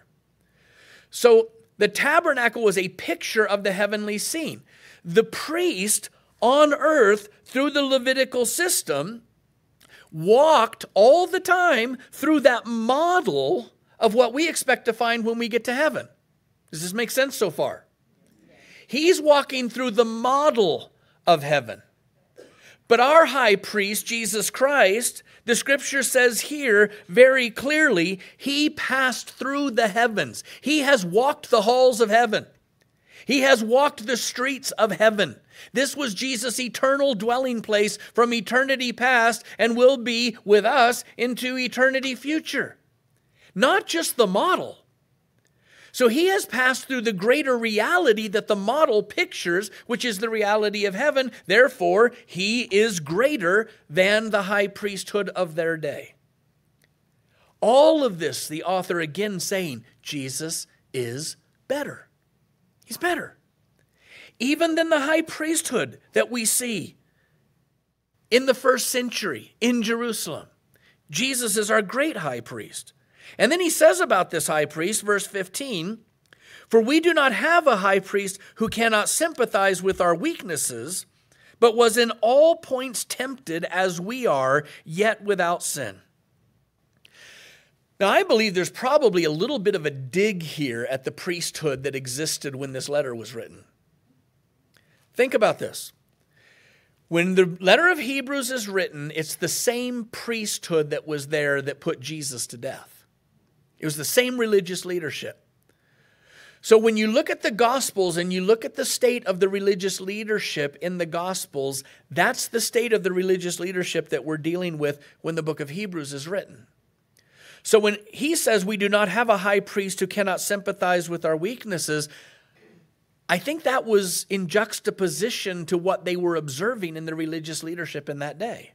So the tabernacle was a picture of the heavenly scene. The priest on earth, through the Levitical system, walked all the time through that model of what we expect to find when we get to heaven. Does this make sense so far? He's walking through the model of heaven. But our high priest, Jesus Christ, the scripture says here very clearly, he passed through the heavens. He has walked the halls of heaven. He has walked the streets of heaven. This was Jesus' eternal dwelling place from eternity past and will be with us into eternity future. Not just the model. So he has passed through the greater reality that the model pictures, which is the reality of heaven. Therefore, he is greater than the high priesthood of their day. All of this, the author again saying, Jesus is better. He's better. Even than the high priesthood that we see in the first century in Jerusalem. Jesus is our great high priest. And then he says about this high priest, verse fifteen, for we do not have a high priest who cannot sympathize with our weaknesses, but was in all points tempted as we are, yet without sin. Now, I believe there's probably a little bit of a dig here at the priesthood that existed when this letter was written. Think about this. When the letter of Hebrews is written, it's the same priesthood that was there that put Jesus to death. It was the same religious leadership. So when you look at the Gospels and you look at the state of the religious leadership in the Gospels, that's the state of the religious leadership that we're dealing with when the book of Hebrews is written. So when he says we do not have a high priest who cannot sympathize with our weaknesses, I think that was in juxtaposition to what they were observing in the religious leadership in that day.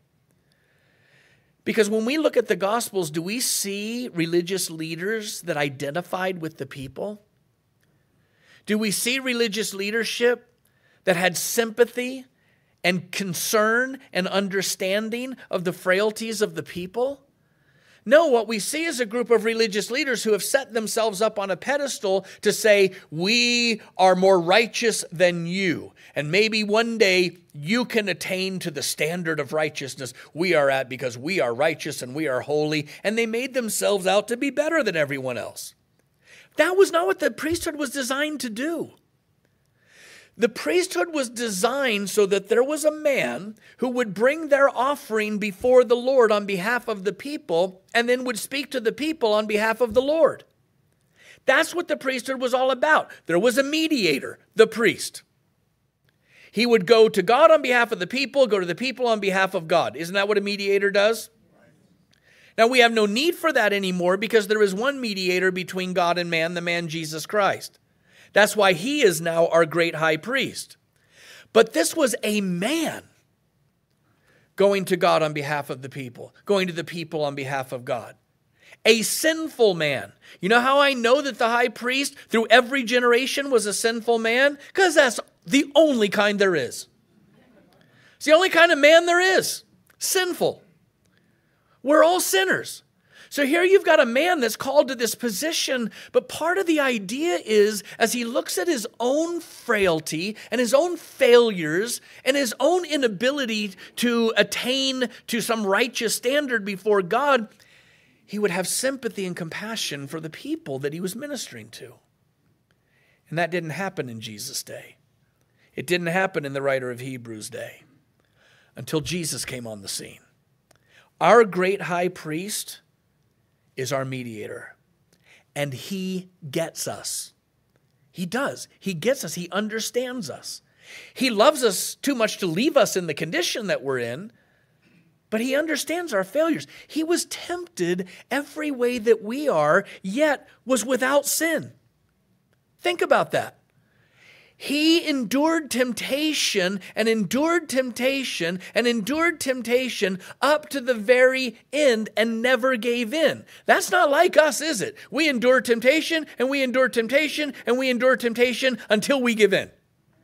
Because when we look at the Gospels, do we see religious leaders that identified with the people? Do we see religious leadership that had sympathy and concern and understanding of the frailties of the people? No, what we see is a group of religious leaders who have set themselves up on a pedestal to say, we are more righteous than you. And maybe one day you can attain to the standard of righteousness we are at because we are righteous and we are holy. And they made themselves out to be better than everyone else. That was not what the priesthood was designed to do. The priesthood was designed so that there was a man who would bring their offering before the Lord on behalf of the people and then would speak to the people on behalf of the Lord. That's what the priesthood was all about. There was a mediator, the priest. He would go to God on behalf of the people, go to the people on behalf of God. Isn't that what a mediator does? Now, we have no need for that anymore because there is one mediator between God and man, the man Jesus Christ. That's why he is now our great high priest. But this was a man going to God on behalf of the people, going to the people on behalf of God. A sinful man. You know how I know that the high priest through every generation was a sinful man? Because that's the only kind there is. It's the only kind of man there is. Sinful. We're all sinners. So here you've got a man that's called to this position, but part of the idea is as he looks at his own frailty and his own failures and his own inability to attain to some righteous standard before God, he would have sympathy and compassion for the people that he was ministering to. And that didn't happen in Jesus' day. It didn't happen in the writer of Hebrews' day until Jesus came on the scene. Our great high priest is our mediator, and he gets us. He does. He gets us. He understands us. He loves us too much to leave us in the condition that we're in, but he understands our failures. He was tempted every way that we are, yet was without sin. Think about that. He endured temptation and endured temptation and endured temptation up to the very end and never gave in. That's not like us, is it? We endure temptation and we endure temptation and we endure temptation until we give in.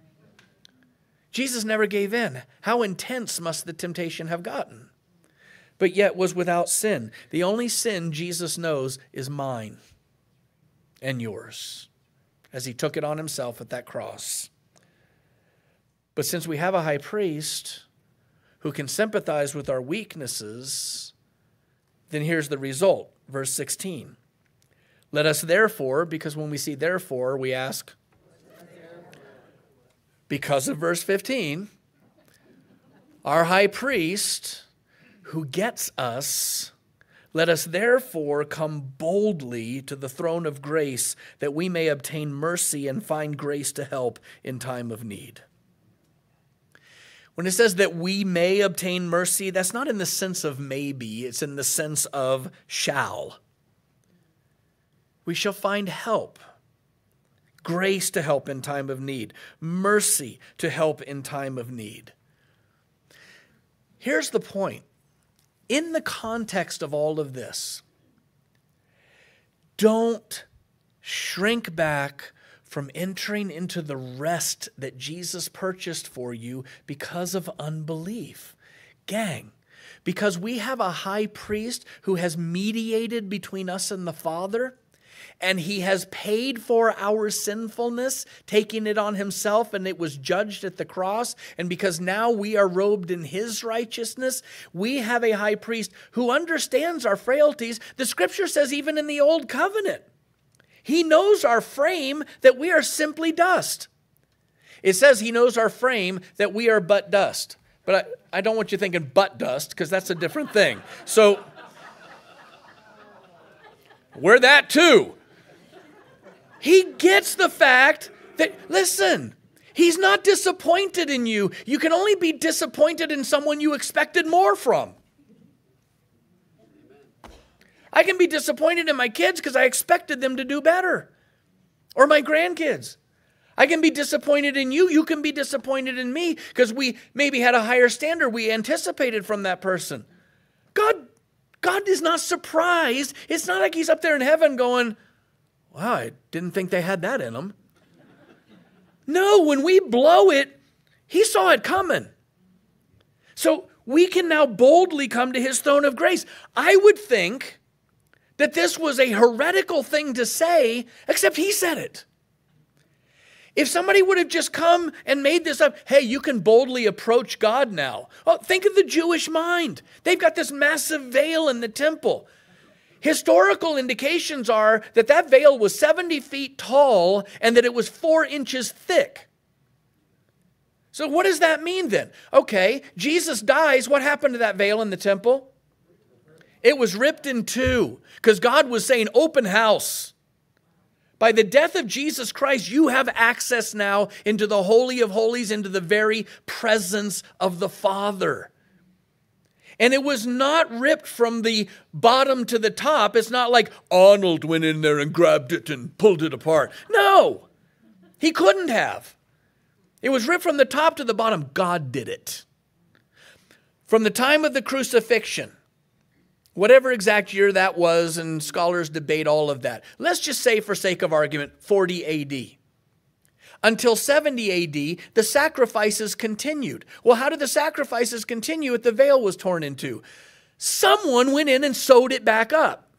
Jesus never gave in. How intense must the temptation have gotten? But yet was without sin. The only sin Jesus knows is mine and yours, as he took it on himself at that cross. But since we have a high priest who can sympathize with our weaknesses, then here's the result. Verse sixteen. Let us therefore, because when we see therefore, we ask, because of verse fifteen, our high priest who gets us, let us therefore come boldly to the throne of grace that we may obtain mercy and find grace to help in time of need. When it says that we may obtain mercy, that's not in the sense of maybe, it's in the sense of shall. We shall find help, grace to help in time of need, mercy to help in time of need. Here's the point. In the context of all of this, don't shrink back from entering into the rest that Jesus purchased for you because of unbelief. Gang, because we have a high priest who has mediated between us and the Father, and he has paid for our sinfulness, taking it on himself, and it was judged at the cross. And because now we are robed in his righteousness, we have a high priest who understands our frailties. The scripture says even in the old covenant, he knows our frame, that we are simply dust. It says he knows our frame, that we are but dust. But I, I don't want you thinking butt dust, because that's a different thing. So we're that too. He gets the fact that, listen, he's not disappointed in you. You can only be disappointed in someone you expected more from. I can be disappointed in my kids because I expected them to do better. Or my grandkids. I can be disappointed in you. You can be disappointed in me because we maybe had a higher standard we anticipated from that person. God, God is not surprised. It's not like he's up there in heaven going, wow, I didn't think they had that in them. No, when we blow it, he saw it coming. So we can now boldly come to his throne of grace. I would think that this was a heretical thing to say, except he said it. If somebody would have just come and made this up, hey, you can boldly approach God now. Well, think of the Jewish mind. They've got this massive veil in the temple. Historical indications are that that veil was seventy feet tall and that it was four inches thick. So what does that mean then? Okay, Jesus dies. What happened to that veil in the temple? It was ripped in two because God was saying, open house. By the death of Jesus Christ, you have access now into the Holy of Holies, into the very presence of the Father. And it was not ripped from the bottom to the top. It's not like Arnold went in there and grabbed it and pulled it apart. No, he couldn't have. It was ripped from the top to the bottom. God did it. From the time of the crucifixion, whatever exact year that was, and scholars debate all of that. Let's just say, for sake of argument, forty A D. Until seventy A D, the sacrifices continued. Well, how did the sacrifices continue if the veil was torn in two? Someone went in and sewed it back up.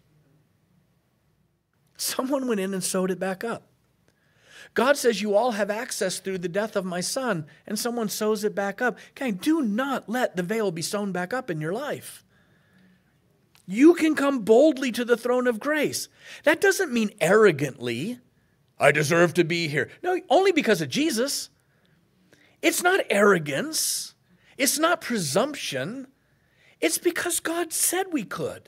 Someone went in and sewed it back up. God says you all have access through the death of my son, and someone sews it back up. Okay, do not let the veil be sewn back up in your life. You can come boldly to the throne of grace. That doesn't mean arrogantly, I deserve to be here. No, only because of Jesus. It's not arrogance. It's not presumption. It's because God said we could.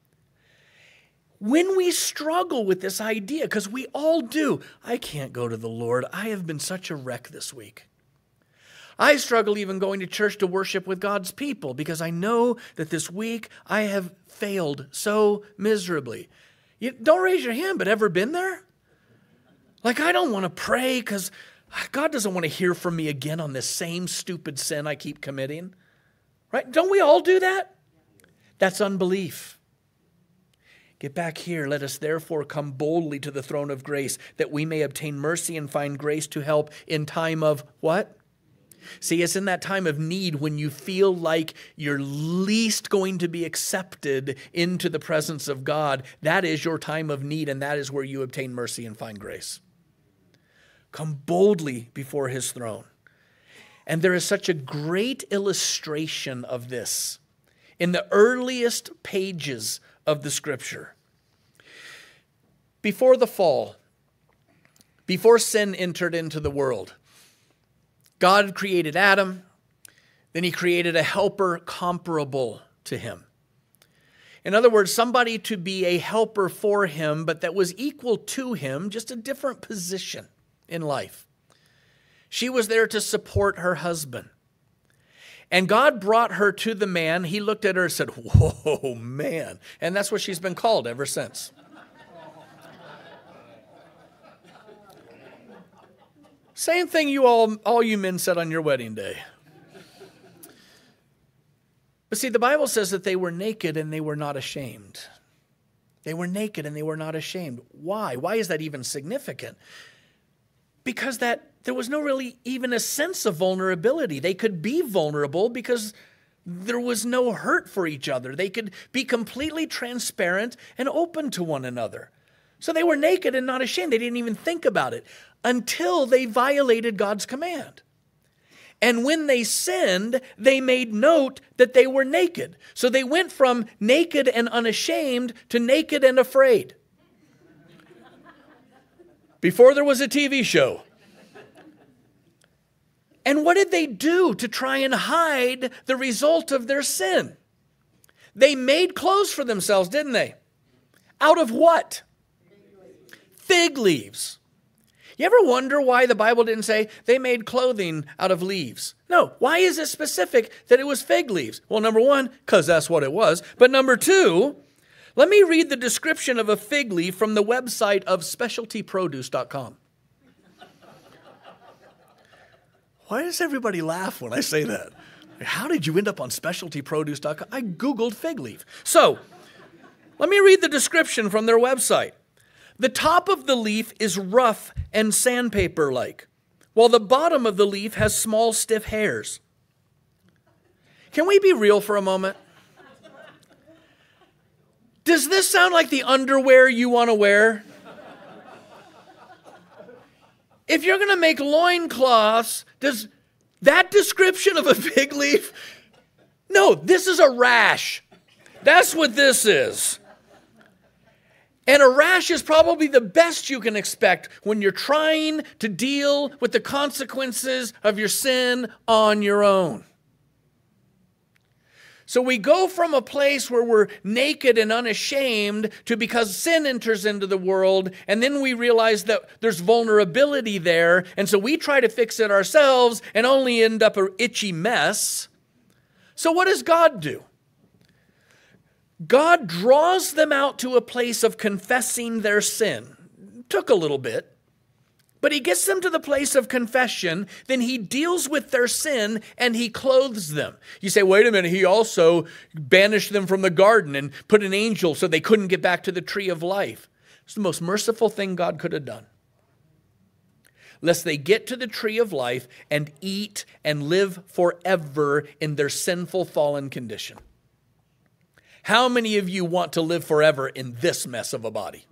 When we struggle with this idea, because we all do, I can't go to the Lord. I have been such a wreck this week. I struggle even going to church to worship with God's people because I know that this week I have failed so miserably. You don't raise your hand, but ever been there? Like, I don't want to pray because God doesn't want to hear from me again on this same stupid sin I keep committing. Right? Don't we all do that? That's unbelief. Get back here. Let us therefore come boldly to the throne of grace that we may obtain mercy and find grace to help in time of what? See, it's in that time of need when you feel like you're least going to be accepted into the presence of God. That is your time of need, and that is where you obtain mercy and find grace. Come boldly before his throne. And there is such a great illustration of this in the earliest pages of the Scripture. Before the fall, before sin entered into the world, God created Adam, then he created a helper comparable to him. In other words, somebody to be a helper for him, but that was equal to him, just a different position in life. She was there to support her husband. And God brought her to the man. He looked at her and said, whoa, man. And that's what she's been called ever since. Same thing you all, all you men said on your wedding day. But see, the Bible says that they were naked and they were not ashamed. They were naked and they were not ashamed. Why? Why is that even significant? Because that there was no really even a sense of vulnerability. They could be vulnerable because there was no hurt for each other. They could be completely transparent and open to one another. So they were naked and not ashamed. They didn't even think about it until they violated God's command. And when they sinned, they made note that they were naked. So they went from naked and unashamed to naked and afraid. Before there was a T V show. And what did they do to try and hide the result of their sin? They made clothes for themselves, didn't they? Out of what? Fig leaves. You ever wonder why the Bible didn't say they made clothing out of leaves? No. Why is it specific that it was fig leaves? Well, number one, because that's what it was. But number two, let me read the description of a fig leaf from the website of specialty produce dot com. Why does everybody laugh when I say that? How did you end up on specialty produce dot com? I Googled fig leaf. So, let me read the description from their website. The top of the leaf is rough and sandpaper-like, while the bottom of the leaf has small, stiff hairs. Can we be real for a moment? Does this sound like the underwear you want to wear? If you're going to make loincloths, does that description of a fig leaf? No, this is a rash. That's what this is. And a rash is probably the best you can expect when you're trying to deal with the consequences of your sin on your own. So we go from a place where we're naked and unashamed to because sin enters into the world, and then we realize that there's vulnerability there, and so we try to fix it ourselves and only end up an itchy mess. So what does God do? God draws them out to a place of confessing their sin. It took a little bit. But he gets them to the place of confession, then he deals with their sin and he clothes them. You say, wait a minute, he also banished them from the garden and put an angel so they couldn't get back to the tree of life. It's the most merciful thing God could have done. Lest they get to the tree of life and eat and live forever in their sinful fallen condition. How many of you want to live forever in this mess of a body?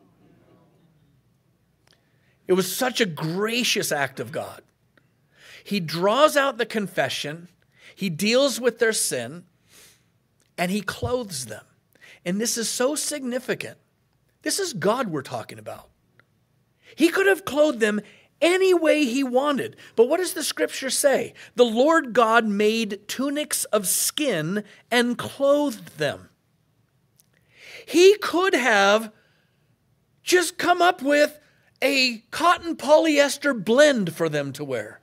It was such a gracious act of God. He draws out the confession, he deals with their sin, and he clothes them. And this is so significant. This is God we're talking about. He could have clothed them any way he wanted. But what does the scripture say? The Lord God made tunics of skin and clothed them. He could have just come up with a cotton polyester blend for them to wear.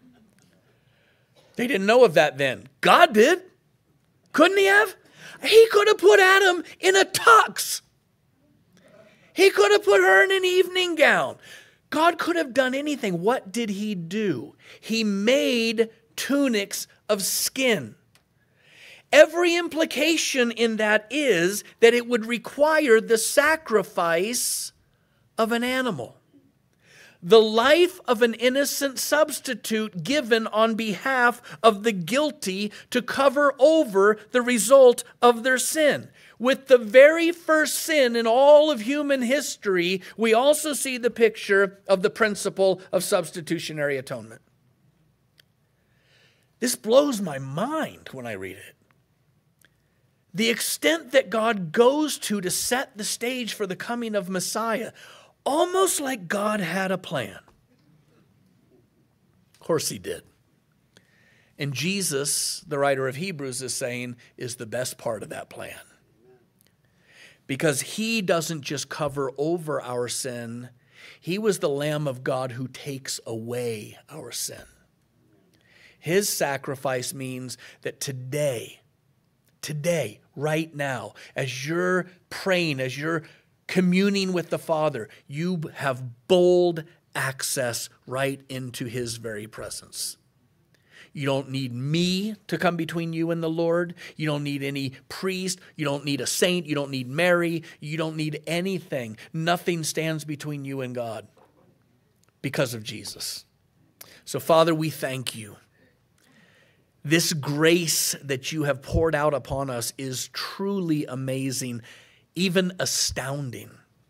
They didn't know of that then. God did. Couldn't he have? He could have put Adam in a tux. He could have put her in an evening gown. God could have done anything. What did he do? He made tunics of skin. Every implication in that is that it would require the sacrifice of an animal. The life of an innocent substitute given on behalf of the guilty to cover over the result of their sin. With the very first sin in all of human history, we also see the picture of the principle of substitutionary atonement. This blows my mind when I read it. The extent that God goes to to set the stage for the coming of Messiah, almost like God had a plan. Of course he did. And Jesus, the writer of Hebrews, is saying, is the best part of that plan. Because he doesn't just cover over our sin, he was the Lamb of God who takes away our sin. His sacrifice means that today, today, right now, as you're praying, as you're communing with the Father, you have bold access right into his very presence. You don't need me to come between you and the Lord. You don't need any priest. You don't need a saint. You don't need Mary. You don't need anything. Nothing stands between you and God because of Jesus. So, Father, we thank you. This grace that you have poured out upon us is truly amazing, even astounding.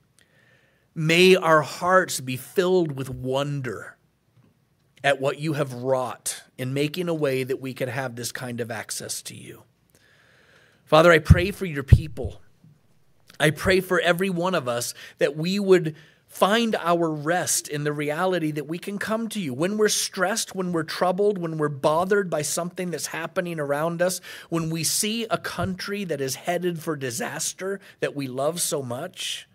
May our hearts be filled with wonder at what you have wrought in making a way that we could have this kind of access to you. Father, I pray for your people. I pray for every one of us that we would find our rest in the reality that we can come to you when we're stressed, when we're troubled, when we're bothered by something that's happening around us, when we see a country that is headed for disaster that we love so much.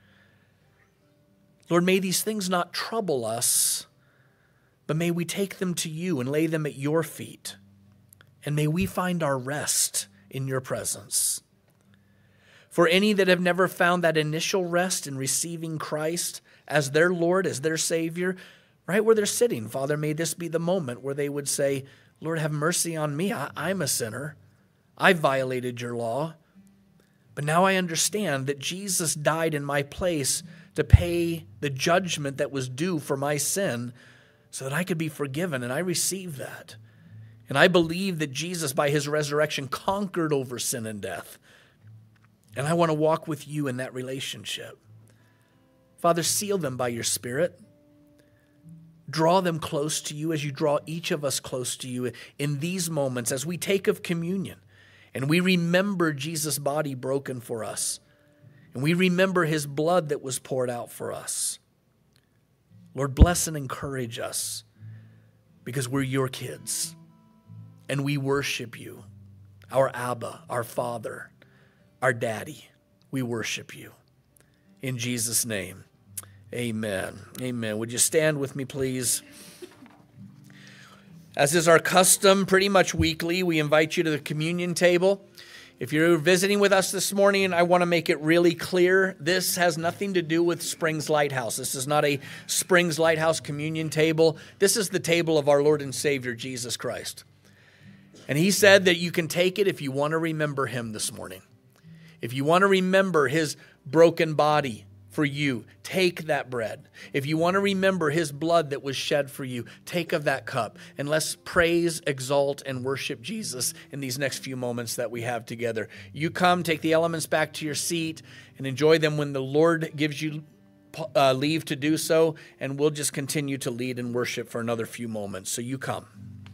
Lord, may these things not trouble us, but may we take them to you and lay them at your feet. And may we find our rest in your presence. For any that have never found that initial rest in receiving Christ as their Lord, as their Savior, right where they're sitting, Father, may this be the moment where they would say, Lord, have mercy on me. I, I'm a sinner. I violated your law. But now I understand that Jesus died in my place to pay the judgment that was due for my sin so that I could be forgiven, and I receive that. And I believe that Jesus, by his resurrection, conquered over sin and death. And I want to walk with you in that relationship. Father, seal them by your Spirit. Draw them close to you as you draw each of us close to you in these moments as we take of communion and we remember Jesus' body broken for us and we remember his blood that was poured out for us. Lord, bless and encourage us because we're your kids and we worship you, our Abba, our Father, our Daddy. We worship you. In Jesus' name. Amen. Amen. Would you stand with me, please? As is our custom, pretty much weekly, we invite you to the communion table. If you're visiting with us this morning, I want to make it really clear, this has nothing to do with Springs Lighthouse. This is not a Springs Lighthouse communion table. This is the table of our Lord and Savior, Jesus Christ. And he said that you can take it if you want to remember him this morning. If you want to remember his broken body for you, take that bread. If you want to remember his blood that was shed for you, take of that cup. And let's praise, exalt, and worship Jesus in these next few moments that we have together. You come, take the elements back to your seat, and enjoy them when the Lord gives you uh, leave to do so. And we'll just continue to lead and worship for another few moments. So you come.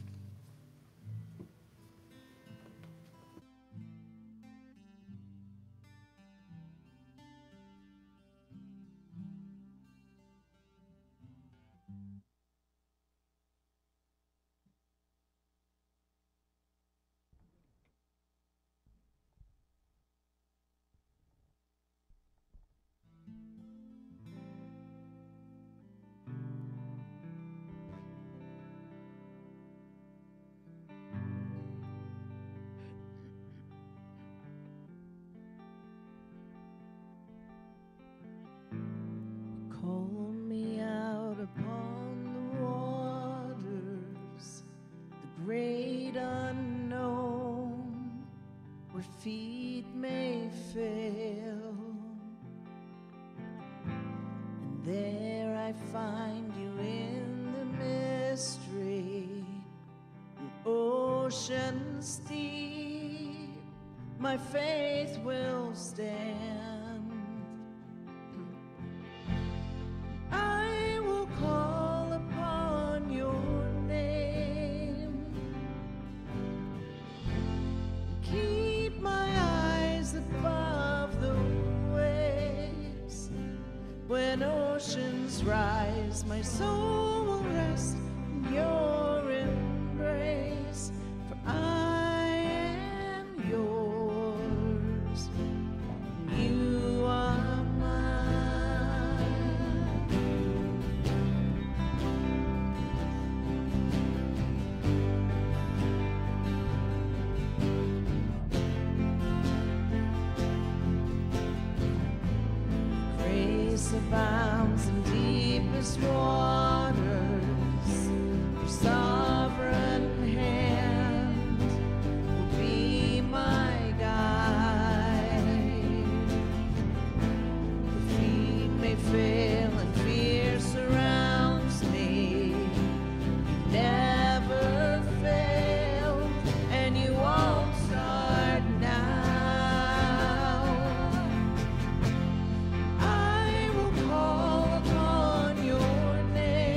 Call me out upon the waters, the great unknown, where feet may fail. And there I find you in the mystery, an ocean steep, my faith will stand. I will call upon your name. Keep my eyes above the waves. When oceans rise, my soul will rest in your embrace. For I am yours. You are mine. Grace abounds in deepest waters. Your sovereign hand will be my guide. The feet may fail and fear surrounds me. You never failed, and you won't start now. I will call upon your name.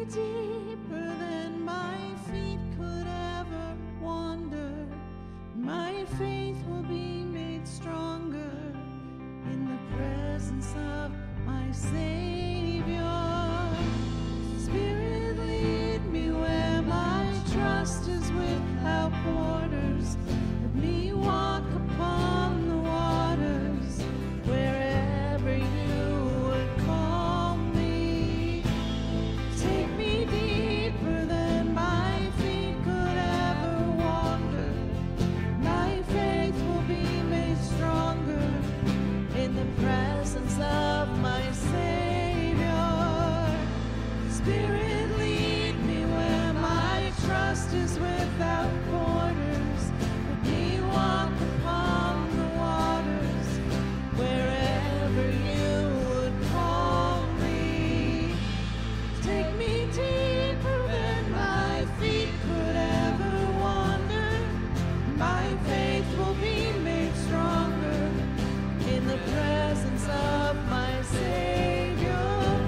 deeper than my feet could ever wander. My faith will be made stronger in the presence of my Savior. Spirit, lead me where my trust is without borders. Let me walk upon the waters wherever you would call me. Take me deeper than my feet could ever wander. My faith will be made stronger in the presence of my Savior. Spirit, lead me where my trust is without borders. Let me walk upon the waters wherever you would call me. Take me deeper than my feet could ever wander. My faith will be made stronger in the presence of my Savior.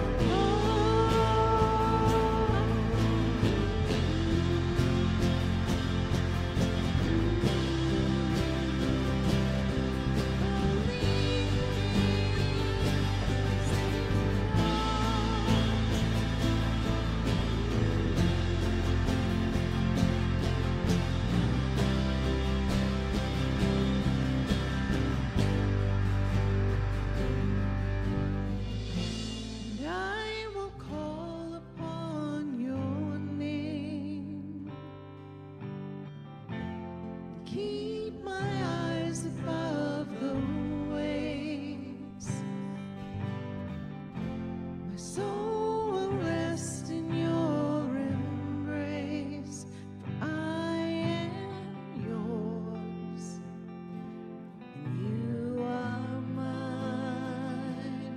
And I will call upon your name. Keep my eyes above the waves. My soul will rest in your embrace, for I am yours, and you are mine.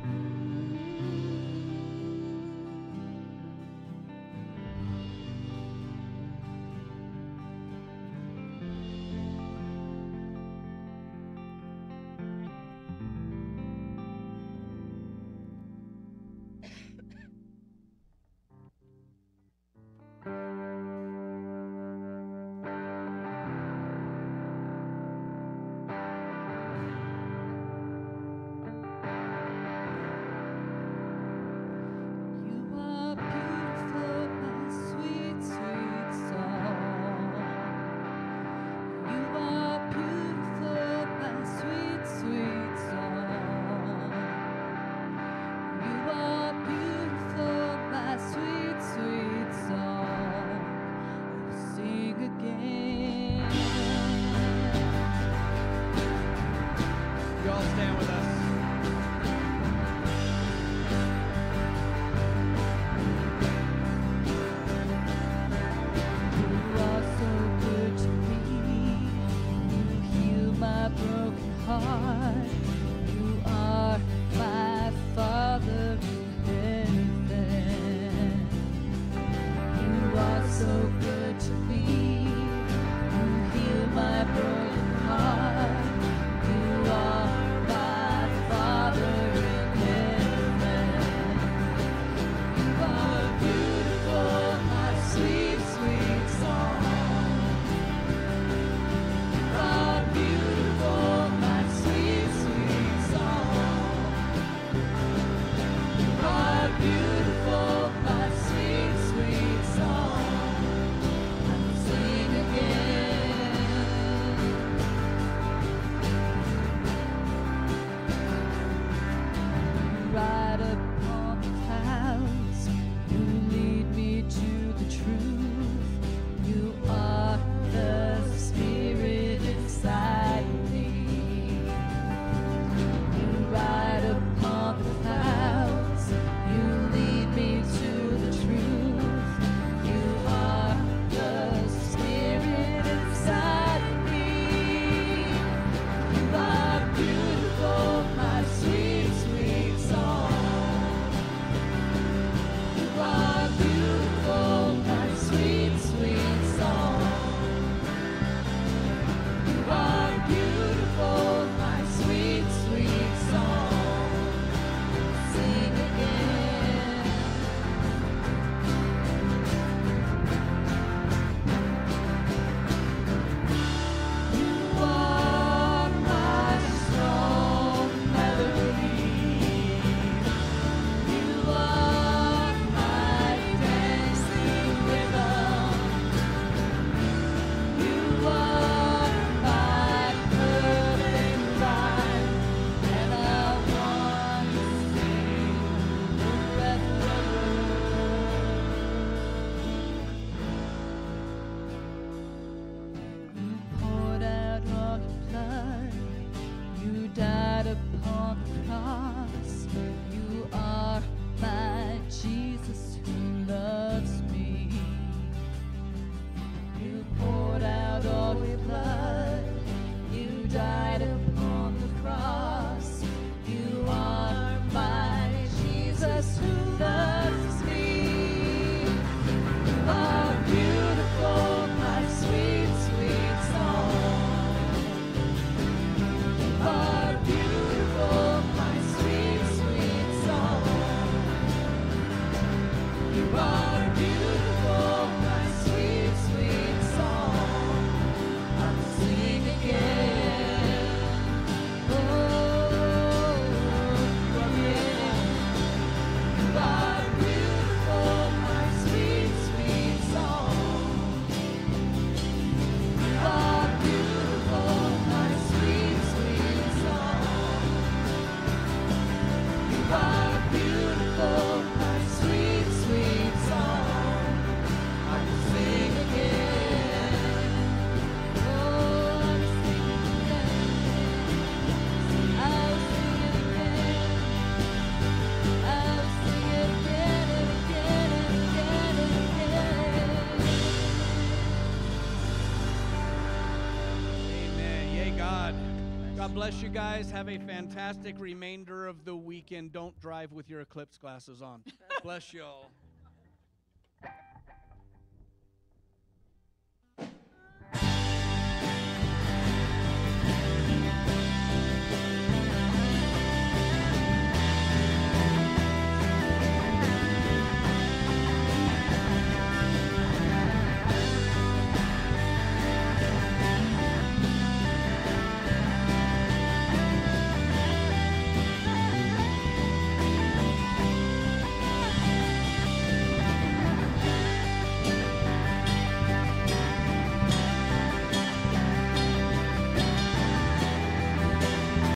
You are beautiful, my sweet, sweet song. You are beautiful, my sweet, sweet song. You are beautiful, my sweet, sweet song. I will sing again. Y'all stand with us. You are so good to me. You heal my broken heart. You are my Father in heaven. You are so good to me. You heal my broken heart. You are my Father in heaven. You are beautiful, my sweet, sweet song. You are beautiful, my sweet, sweet song. You are beautiful, my sweet, sweet song. I will God bless you guys. Have a fantastic remainder of the weekend. Don't drive with your eclipse glasses on. Bless you all.